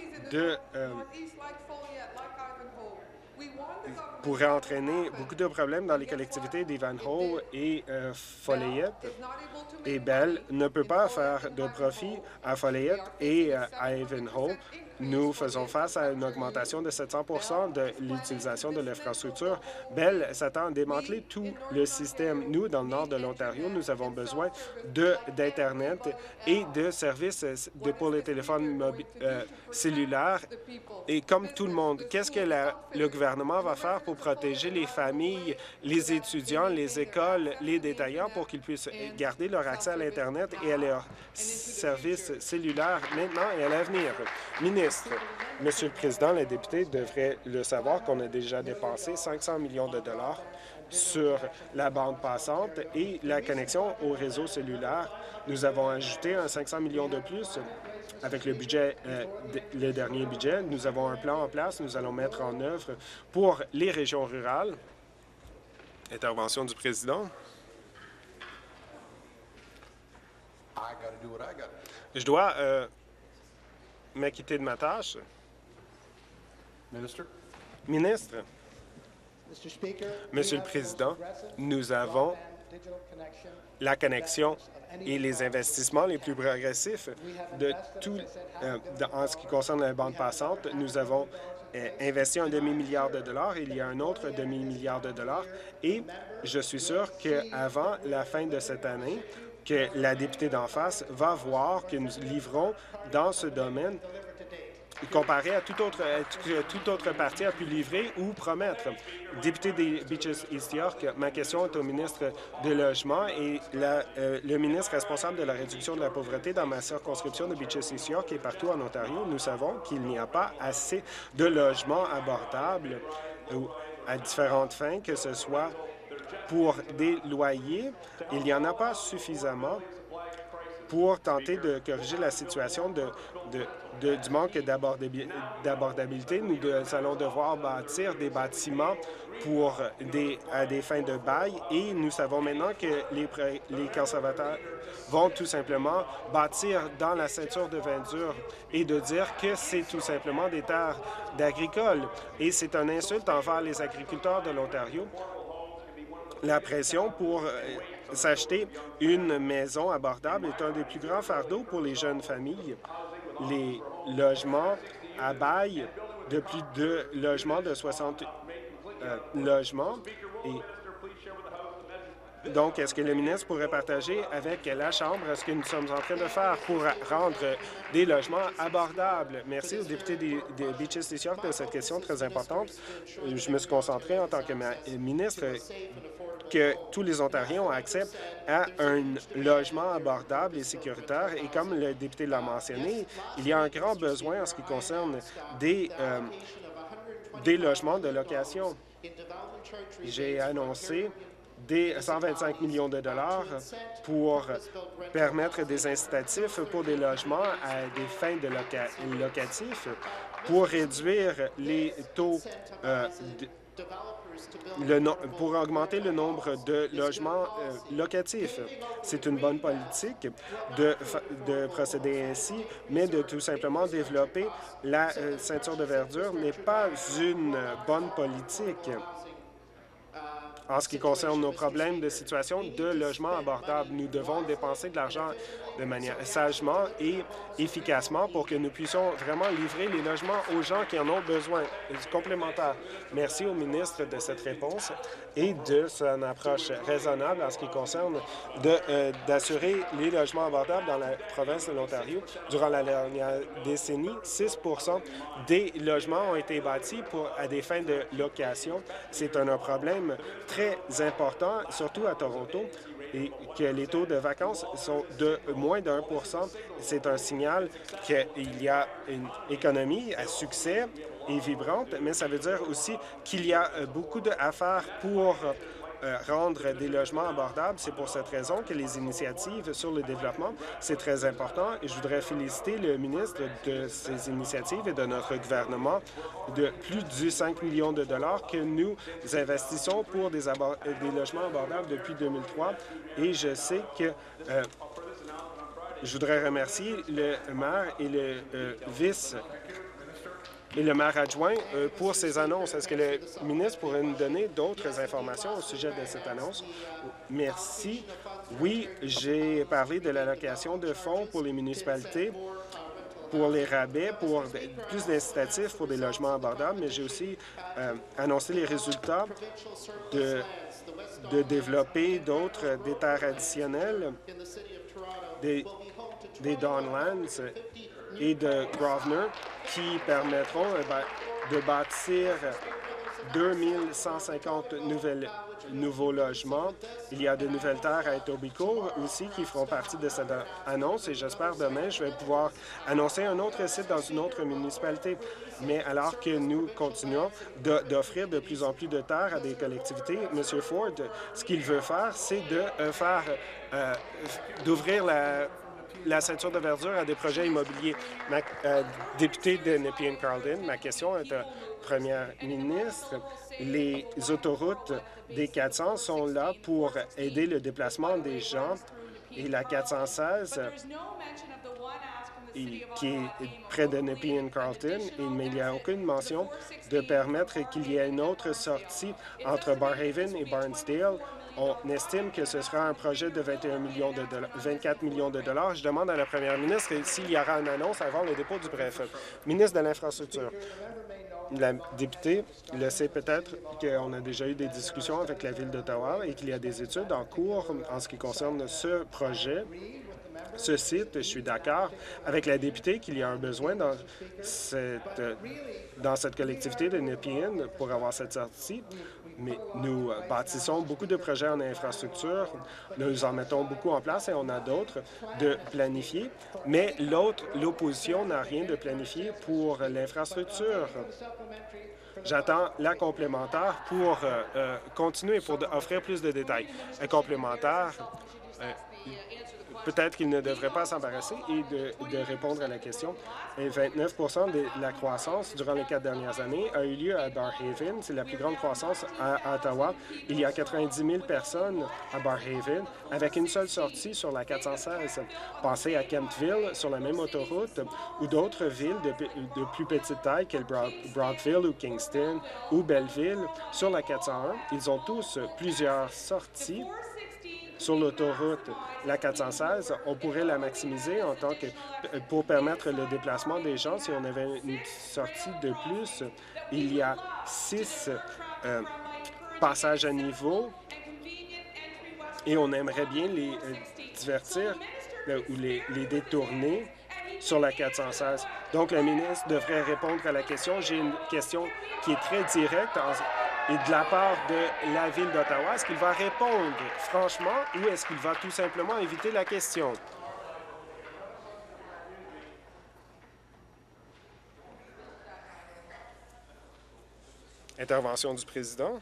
pourrait entraîner beaucoup de problèmes dans les collectivités d'Ivanhoe et Foleyet. Et Bell ne peut pas faire de profit à Foleyet et à Ivanhoe. Nous faisons face à une augmentation de 700 de l'utilisation de l'infrastructure. Bell s'attend à démanteler tout le système. Nous, dans le nord de l'Ontario, nous avons besoin d'Internet et de services pour les téléphones cellulaires. Et comme tout le monde, qu'est-ce que le gouvernement va faire pour protéger les familles, les étudiants, les écoles, les détaillants pour qu'ils puissent garder leur accès à l'Internet et à leurs services cellulaires maintenant et à l'avenir? Ministre, Monsieur le Président, les députés devraient le savoir qu'on a déjà dépensé 500 millions de dollars sur la bande passante et la connexion au réseau cellulaire. Nous avons ajouté un 500 millions de plus avec le budget, le dernier budget. Nous avons un plan en place, nous allons mettre en œuvre pour les régions rurales. Intervention du président. Je dois m'acquitter de ma tâche. Ministre, Monsieur le Président, nous avons la connexion et les investissements les plus progressifs de tout en ce qui concerne la bande passante. Nous avons investi un demi-milliard de dollars. Il y a un autre demi-milliard de dollars. Et je suis sûr qu'avant la fin de cette année, que la députée d'en face va voir que nous livrons dans ce domaine comparé à toute autre partie a pu livrer ou promettre. Député des Beaches East York, ma question est au ministre du Logement et le ministre responsable de la réduction de la pauvreté dans ma circonscription de Beaches East York et partout en Ontario. Nous savons qu'il n'y a pas assez de logements abordables à différentes fins, que ce soit pour des loyers. Il n'y en a pas suffisamment pour tenter de corriger la situation du manque d'abordabilité. Nous allons devoir bâtir des bâtiments à des fins de bail et nous savons maintenant que les conservateurs vont tout simplement bâtir dans la ceinture de Verdure et de dire que c'est tout simplement des terres d'agricoles. Et c'est une insulte envers les agriculteurs de l'Ontario. La pression pour s'acheter une maison abordable est un des plus grands fardeaux pour les jeunes familles. Les logements à bail de plus de logements de 60 logements. Et donc, est-ce que le ministre pourrait partager avec la Chambre ce que nous sommes en train de faire pour rendre des logements abordables? Merci aux députés des Beaches East York de cette question très importante. Je me suis concentré en tant que ministre que tous les Ontariens ont accès à un logement abordable et sécuritaire. Et comme le député l'a mentionné, il y a un grand besoin en ce qui concerne des logements de location. J'ai annoncé des 125 millions de dollars pour permettre des incitatifs pour des logements à des fins de locatifs, pour réduire les taux pour augmenter le nombre de logements locatifs. C'est une bonne politique de procéder ainsi, mais de tout simplement développer la ceinture de verdure n'est pas une bonne politique en ce qui concerne nos problèmes de situation de logement abordable. Nous devons dépenser de l'argent de manière sagement et efficacement pour que nous puissions vraiment livrer les logements aux gens qui en ont besoin. Complémentaire. Merci au ministre de cette réponse et de son approche raisonnable en ce qui concerne d'assurer les logements abordables dans la province de l'Ontario. Durant la dernière décennie, 6 des logements ont été bâtis à des fins de location. C'est un problème très important, surtout à Toronto, et que les taux de vacances sont de moins de 1 %. C'est un signal qu'il y a une économie à succès et vibrante, mais ça veut dire aussi qu'il y a beaucoup à faire pour rendre des logements abordables. C'est pour cette raison que les initiatives sur le développement, c'est très important. Et je voudrais féliciter le ministre de ces initiatives et de notre gouvernement de plus de 5 millions de dollars que nous investissons pour des logements abordables depuis 2003. Et je sais que je voudrais remercier le maire et le le maire adjoint pour ces annonces. Est-ce que le ministre pourrait nous donner d'autres informations au sujet de cette annonce? Merci. Oui, j'ai parlé de l'allocation de fonds pour les municipalités, pour les rabais, pour plus d'incitatifs pour des logements abordables, mais j'ai aussi annoncé les résultats de développer des terres additionnelles, des Dawnlands et de Grosvenor qui permettront de bâtir 2150 nouveaux logements. Il y a de nouvelles terres à Etobicoke aussi qui feront partie de cette annonce et j'espère demain, je vais pouvoir annoncer un autre site dans une autre municipalité. Mais alors que nous continuons d'offrir de plus en plus de terres à des collectivités, M. Ford, ce qu'il veut faire, c'est d'ouvrir la ceinture de verdure à des projets immobiliers. Député de Nepean-Carleton, ma question est à Première ministre. Les autoroutes des 400 sont là pour aider le déplacement des gens et la 416 qui est près de Nepean-Carleton, mais il n'y a aucune mention de permettre qu'il y ait une autre sortie entre Barrhaven et Barnsdale. On estime que ce sera un projet de 24 millions de dollars. Je demande à la première ministre s'il y aura une annonce avant le dépôt du préfet. Ministre de l'Infrastructure. La députée le sait peut-être qu'on a déjà eu des discussions avec la Ville d'Ottawa et qu'il y a des études en cours en ce qui concerne ce projet. Ce site, je suis d'accord avec la députée qu'il y a un besoin dans cette collectivité de Nepean pour avoir cette sortie. Mais nous bâtissons beaucoup de projets en infrastructure, nous en mettons beaucoup en place et on a d'autres de planifier. Mais l'opposition n'a rien de planifié pour l'infrastructure. J'attends la complémentaire pour continuer, pour offrir plus de détails. Un complémentaire, peut-être qu'il ne devrait pas s'embarrasser et de répondre à la question. Et 29 de la croissance durant les 4 dernières années a eu lieu à Barrhaven. C'est la plus grande croissance à Ottawa. Il y a 90 000 personnes à Barrhaven avec une seule sortie sur la 416. Pensez à Kentville sur la même autoroute ou d'autres villes de plus petite taille que Brockville ou Kingston ou Belleville sur la 401. Ils ont tous plusieurs sorties sur l'autoroute. La 416, on pourrait la maximiser pour permettre le déplacement des gens. Si on avait une sortie de plus, il y a 6 passages à niveau et on aimerait bien les divertir ou les détourner sur la 416. Donc, la ministre devrait répondre à la question. J'ai une question qui est très directe et de la part de la Ville d'Ottawa. Est-ce qu'il va répondre franchement ou est-ce qu'il va tout simplement éviter la question? Intervention du président.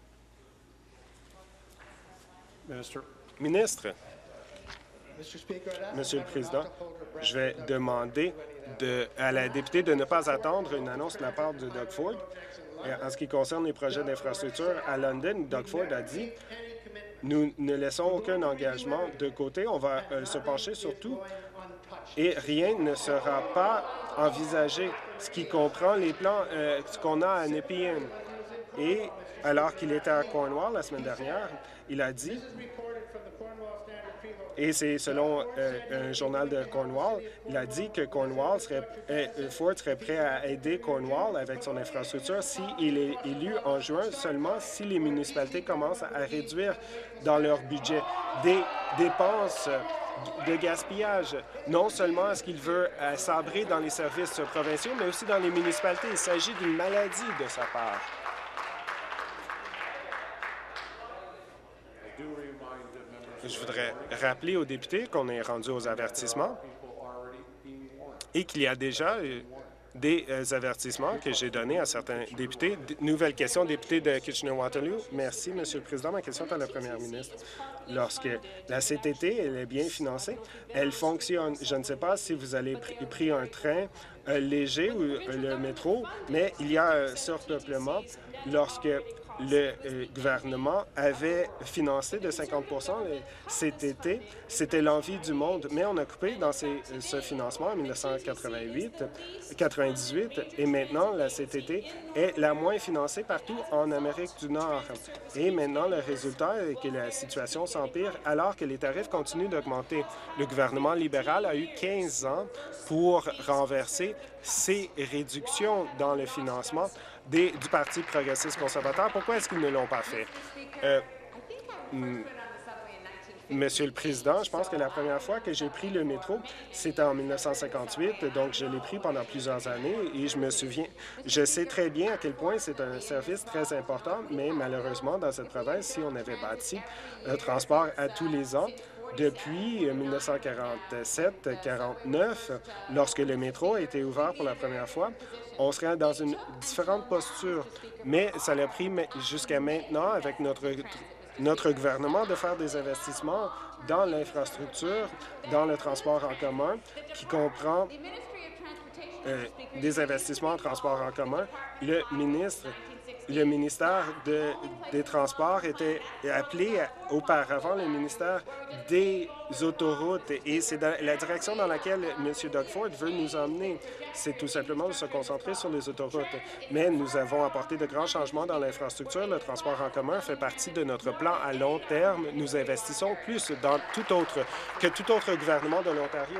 Ministre. Monsieur le Président, je vais demander à la députée de ne pas attendre une annonce de la part de Doug Ford. En ce qui concerne les projets d'infrastructure à London, Doug Ford a dit « Nous ne laissons aucun engagement de côté. On va se pencher sur tout et rien ne sera pas envisagé, ce qui comprend les plans qu'on a à Nepean. » Et alors qu'il était à Cornwall la semaine dernière, il a dit, et c'est selon un journal de Cornwall, il a dit que Ford serait prêt à aider Cornwall avec son infrastructure s'il est élu en juin, seulement si les municipalités commencent à réduire dans leur budget des dépenses de gaspillage. Non seulement est-ce qu'il veut sabrer dans les services provinciaux, mais aussi dans les municipalités. Il s'agit d'une maladie de sa part. Je voudrais rappeler aux députés qu'on est rendu aux avertissements et qu'il y a déjà des avertissements que j'ai donnés à certains députés. Nouvelle question, député de Kitchener-Waterloo. Merci, Monsieur le Président. Ma question est à la première ministre. Lorsque la CTT elle est bien financée, elle fonctionne. Je ne sais pas si vous avez pris un train léger ou le métro, mais il y a un surpeuplement lorsque le gouvernement avait financé de 50 les CTT. C'était l'envie du monde, mais on a coupé dans ce financement en 1998 et maintenant la CTT est la moins financée partout en Amérique du Nord. Et maintenant, le résultat est que la situation s'empire alors que les tarifs continuent d'augmenter. Le gouvernement libéral a eu 15 ans pour renverser ces réductions dans le financement du Parti progressiste conservateur. Pourquoi est-ce qu'ils ne l'ont pas fait? Monsieur le Président, je pense que la première fois que j'ai pris le métro, c'était en 1958, donc je l'ai pris pendant plusieurs années et je sais très bien à quel point c'est un service très important, mais malheureusement, dans cette province, si on avait bâti un transport à tous les ans, depuis 1947-49, lorsque le métro a été ouvert pour la première fois, on serait dans une différente posture. Mais ça l'a pris jusqu'à maintenant, avec notre gouvernement, de faire des investissements dans l'infrastructure, dans le transport en commun, qui comprend des investissements en transport en commun. Le ministère des Transports était appelé auparavant le ministère des Autoroutes et c'est la direction dans laquelle M. Doug Ford veut nous emmener. C'est tout simplement de se concentrer sur les autoroutes. Mais nous avons apporté de grands changements dans l'infrastructure. Le transport en commun fait partie de notre plan à long terme. Nous investissons plus que tout autre gouvernement de l'Ontario.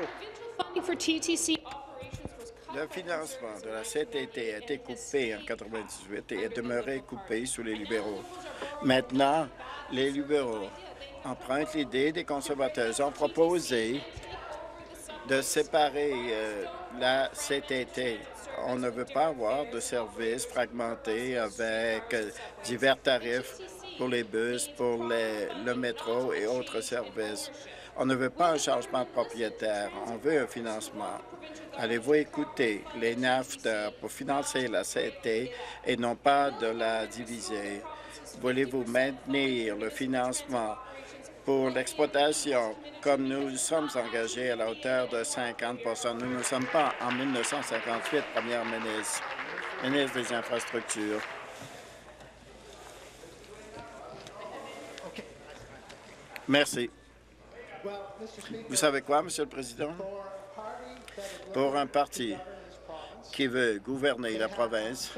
Le financement de la CTT a été coupé en 1998 et est demeuré coupé sous les libéraux. Maintenant, les libéraux empruntent l'idée des conservateurs. Ils ont proposé de séparer la CTT. On ne veut pas avoir de services fragmentés avec divers tarifs pour les bus, pour le métro et autres services. On ne veut pas un changement propriétaire. On veut un financement. Allez-vous écouter les NAFTA pour financer la CT et non pas de la diviser? Voulez-vous maintenir le financement pour l'exploitation comme nous sommes engagés à la hauteur de 50 %? Nous ne sommes pas en 1958, Première ministre, ministre des Infrastructures. Merci. Vous savez quoi, Monsieur le Président? Pour un parti qui veut gouverner la province,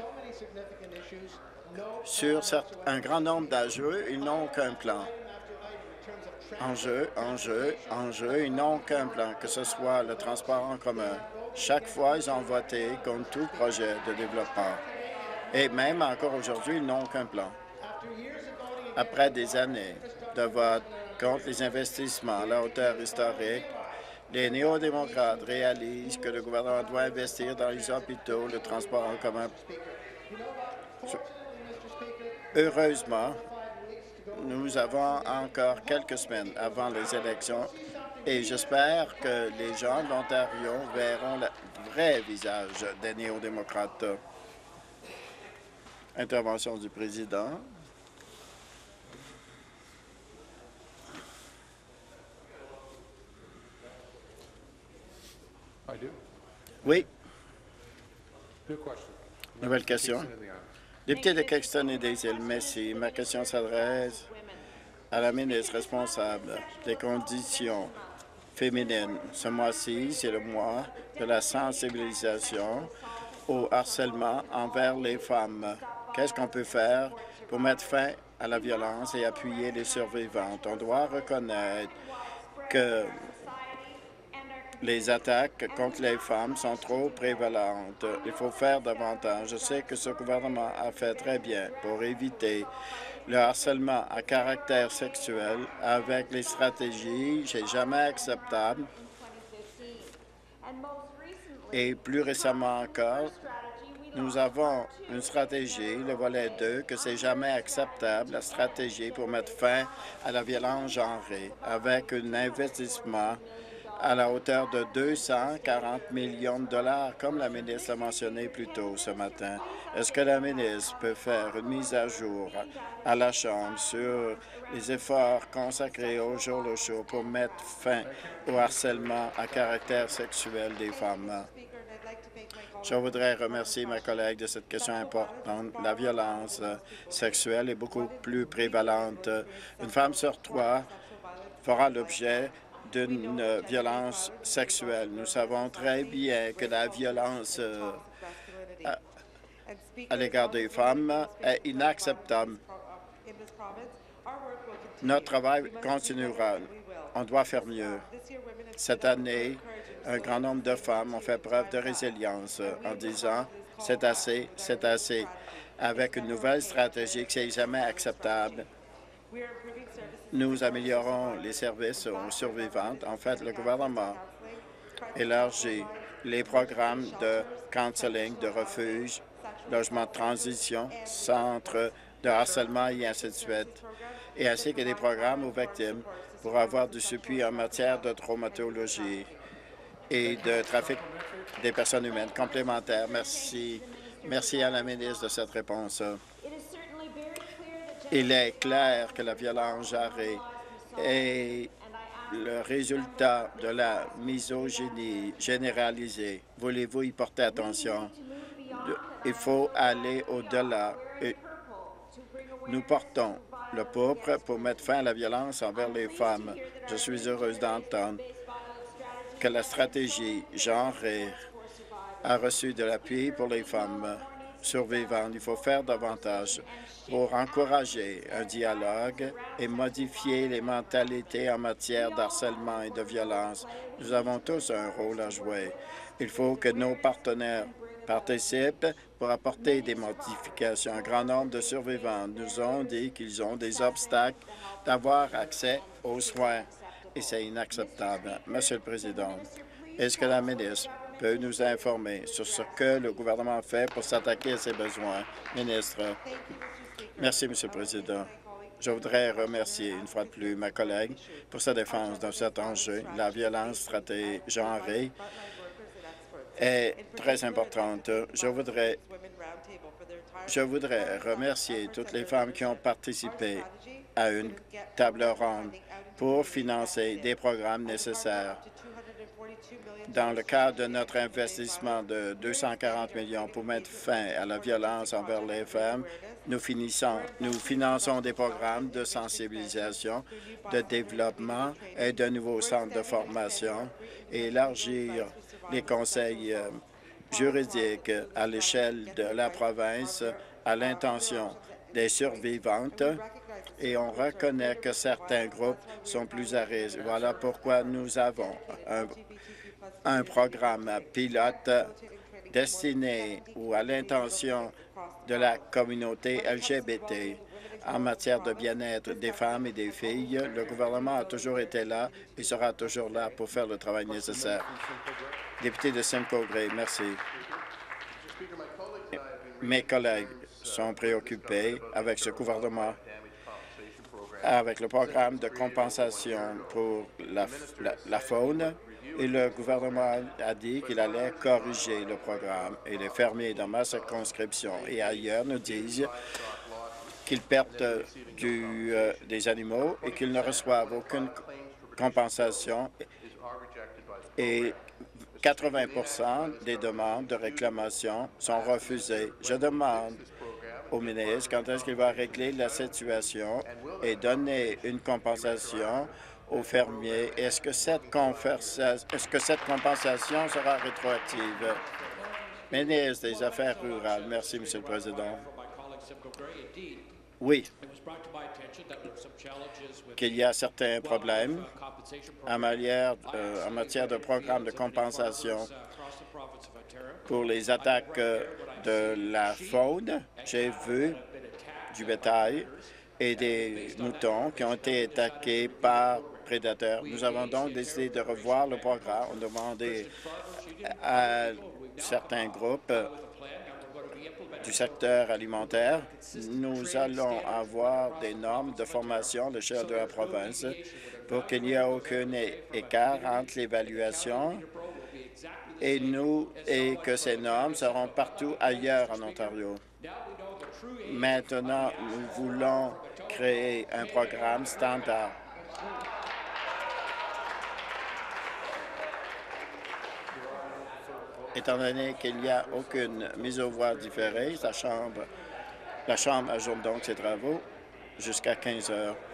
sur un grand nombre d'enjeux, ils n'ont aucun plan. Enjeu, ils n'ont aucun plan, que ce soit le transport en commun. Chaque fois, ils ont voté contre tout projet de développement. Et même encore aujourd'hui, ils n'ont aucun plan. Après des années de vote contre les investissements à la hauteur historique, les néo-démocrates réalisent que le gouvernement doit investir dans les hôpitaux, le transport en commun. Heureusement, nous avons encore quelques semaines avant les élections et j'espère que les gens de l'Ontario verront le vrai visage des néo-démocrates. Intervention du président. Oui. Nouvelle question. Député de Caxton et des Îles, merci. Ma question s'adresse à la ministre responsable des conditions féminines. Ce mois-ci, c'est le mois de la sensibilisation au harcèlement envers les femmes. Qu'est-ce qu'on peut faire pour mettre fin à la violence et appuyer les survivantes? On doit reconnaître que les attaques contre les femmes sont trop prévalentes. Il faut faire davantage. Je sais que ce gouvernement a fait très bien pour éviter le harcèlement à caractère sexuel avec les stratégies. C'est jamais acceptable. Et plus récemment encore, nous avons une stratégie, le volet 2, que c'est jamais acceptable, la stratégie pour mettre fin à la violence genrée, avec un investissement à la hauteur de 240 millions de dollars, comme la ministre l'a mentionné plus tôt ce matin. Est-ce que la ministre peut faire une mise à jour à la Chambre sur les efforts consacrés au jour le jour pour mettre fin au harcèlement à caractère sexuel des femmes? Je voudrais remercier ma collègue de cette question importante. La violence sexuelle est beaucoup plus prévalente. Une femme sur 3 fera l'objet d'une violence sexuelle. Nous savons très bien que la violence à l'égard des femmes est inacceptable. Notre travail continuera. On doit faire mieux. Cette année, un grand nombre de femmes ont fait preuve de résilience en disant « c'est assez, c'est assez », avec une nouvelle stratégie que c'est jamais acceptable. nous améliorons les services aux survivantes. En fait, le gouvernement élargit les programmes de counseling, de refuge, logement de transition, centres de harcèlement et ainsi de suite, et ainsi que des programmes aux victimes pour avoir du support en matière de traumatologie et de trafic des personnes humaines complémentaires. Merci. Merci à la ministre de cette réponse. Il est clair que la violence genrée est le résultat de la misogynie généralisée. Voulez-vous y porter attention? Il faut aller au-delà. Nous portons le pourpre pour mettre fin à la violence envers les femmes. Je suis heureuse d'entendre que la stratégie genrée a reçu de l'appui pour les femmes survivantes. Il faut faire davantage pour encourager un dialogue et modifier les mentalités en matière d'harcèlement et de violence. Nous avons tous un rôle à jouer. Il faut que nos partenaires participent pour apporter des modifications. Un grand nombre de survivants nous ont dit qu'ils ont des obstacles d'avoir accès aux soins et c'est inacceptable. Monsieur le Président, est-ce que la ministre peut nous informer sur ce que le gouvernement fait pour s'attaquer à ces besoins? Ministre. Merci, Monsieur le Président. Je voudrais remercier une fois de plus ma collègue pour sa défense dans cet enjeu. La violence genrée est très importante. Je voudrais remercier toutes les femmes qui ont participé à une table ronde pour financer des programmes nécessaires. Dans le cadre de notre investissement de 240 millions pour mettre fin à la violence envers les femmes, nous finançons des programmes de sensibilisation, de développement et de nouveaux centres de formation et élargir les conseils juridiques à l'échelle de la province à l'intention des survivantes et on reconnaît que certains groupes sont plus à risque. Voilà pourquoi nous avons un programme pilote destiné ou à l'intention de la communauté LGBT en matière de bien-être des femmes et des filles. Le gouvernement a toujours été là et sera toujours là pour faire le travail nécessaire. Député de Simcoe Grey, merci. Mes collègues sont préoccupés avec ce gouvernement, avec le programme de compensation pour la faune. Et le gouvernement a dit qu'il allait corriger le programme. Et les fermiers dans ma circonscription et ailleurs nous disent qu'ils perdent des animaux et qu'ils ne reçoivent aucune compensation. Et 80 des demandes de réclamation sont refusées. Je demande au ministre quand est-ce qu'il va régler la situation et donner une compensation aux fermiers. Est-ce que cette compensation sera rétroactive? Ministre des Affaires rurales. Merci, Monsieur le Président. Oui, qu'il y a certains problèmes en matière de programme de compensation pour les attaques de la faune. J'ai vu du bétail et des moutons qui ont été attaqués par prédateurs. Nous avons donc décidé de revoir le programme. On a demandé à certains groupes du secteur alimentaire. Nous allons avoir des normes de formation à l'échelle de la province pour qu'il n'y ait aucun écart entre l'évaluation et que ces normes seront partout ailleurs en Ontario. Maintenant, nous voulons créer un programme standard. Étant donné qu'il n'y a aucune mise aux voix différée, la Chambre ajourne donc ses travaux jusqu'à 15 heures.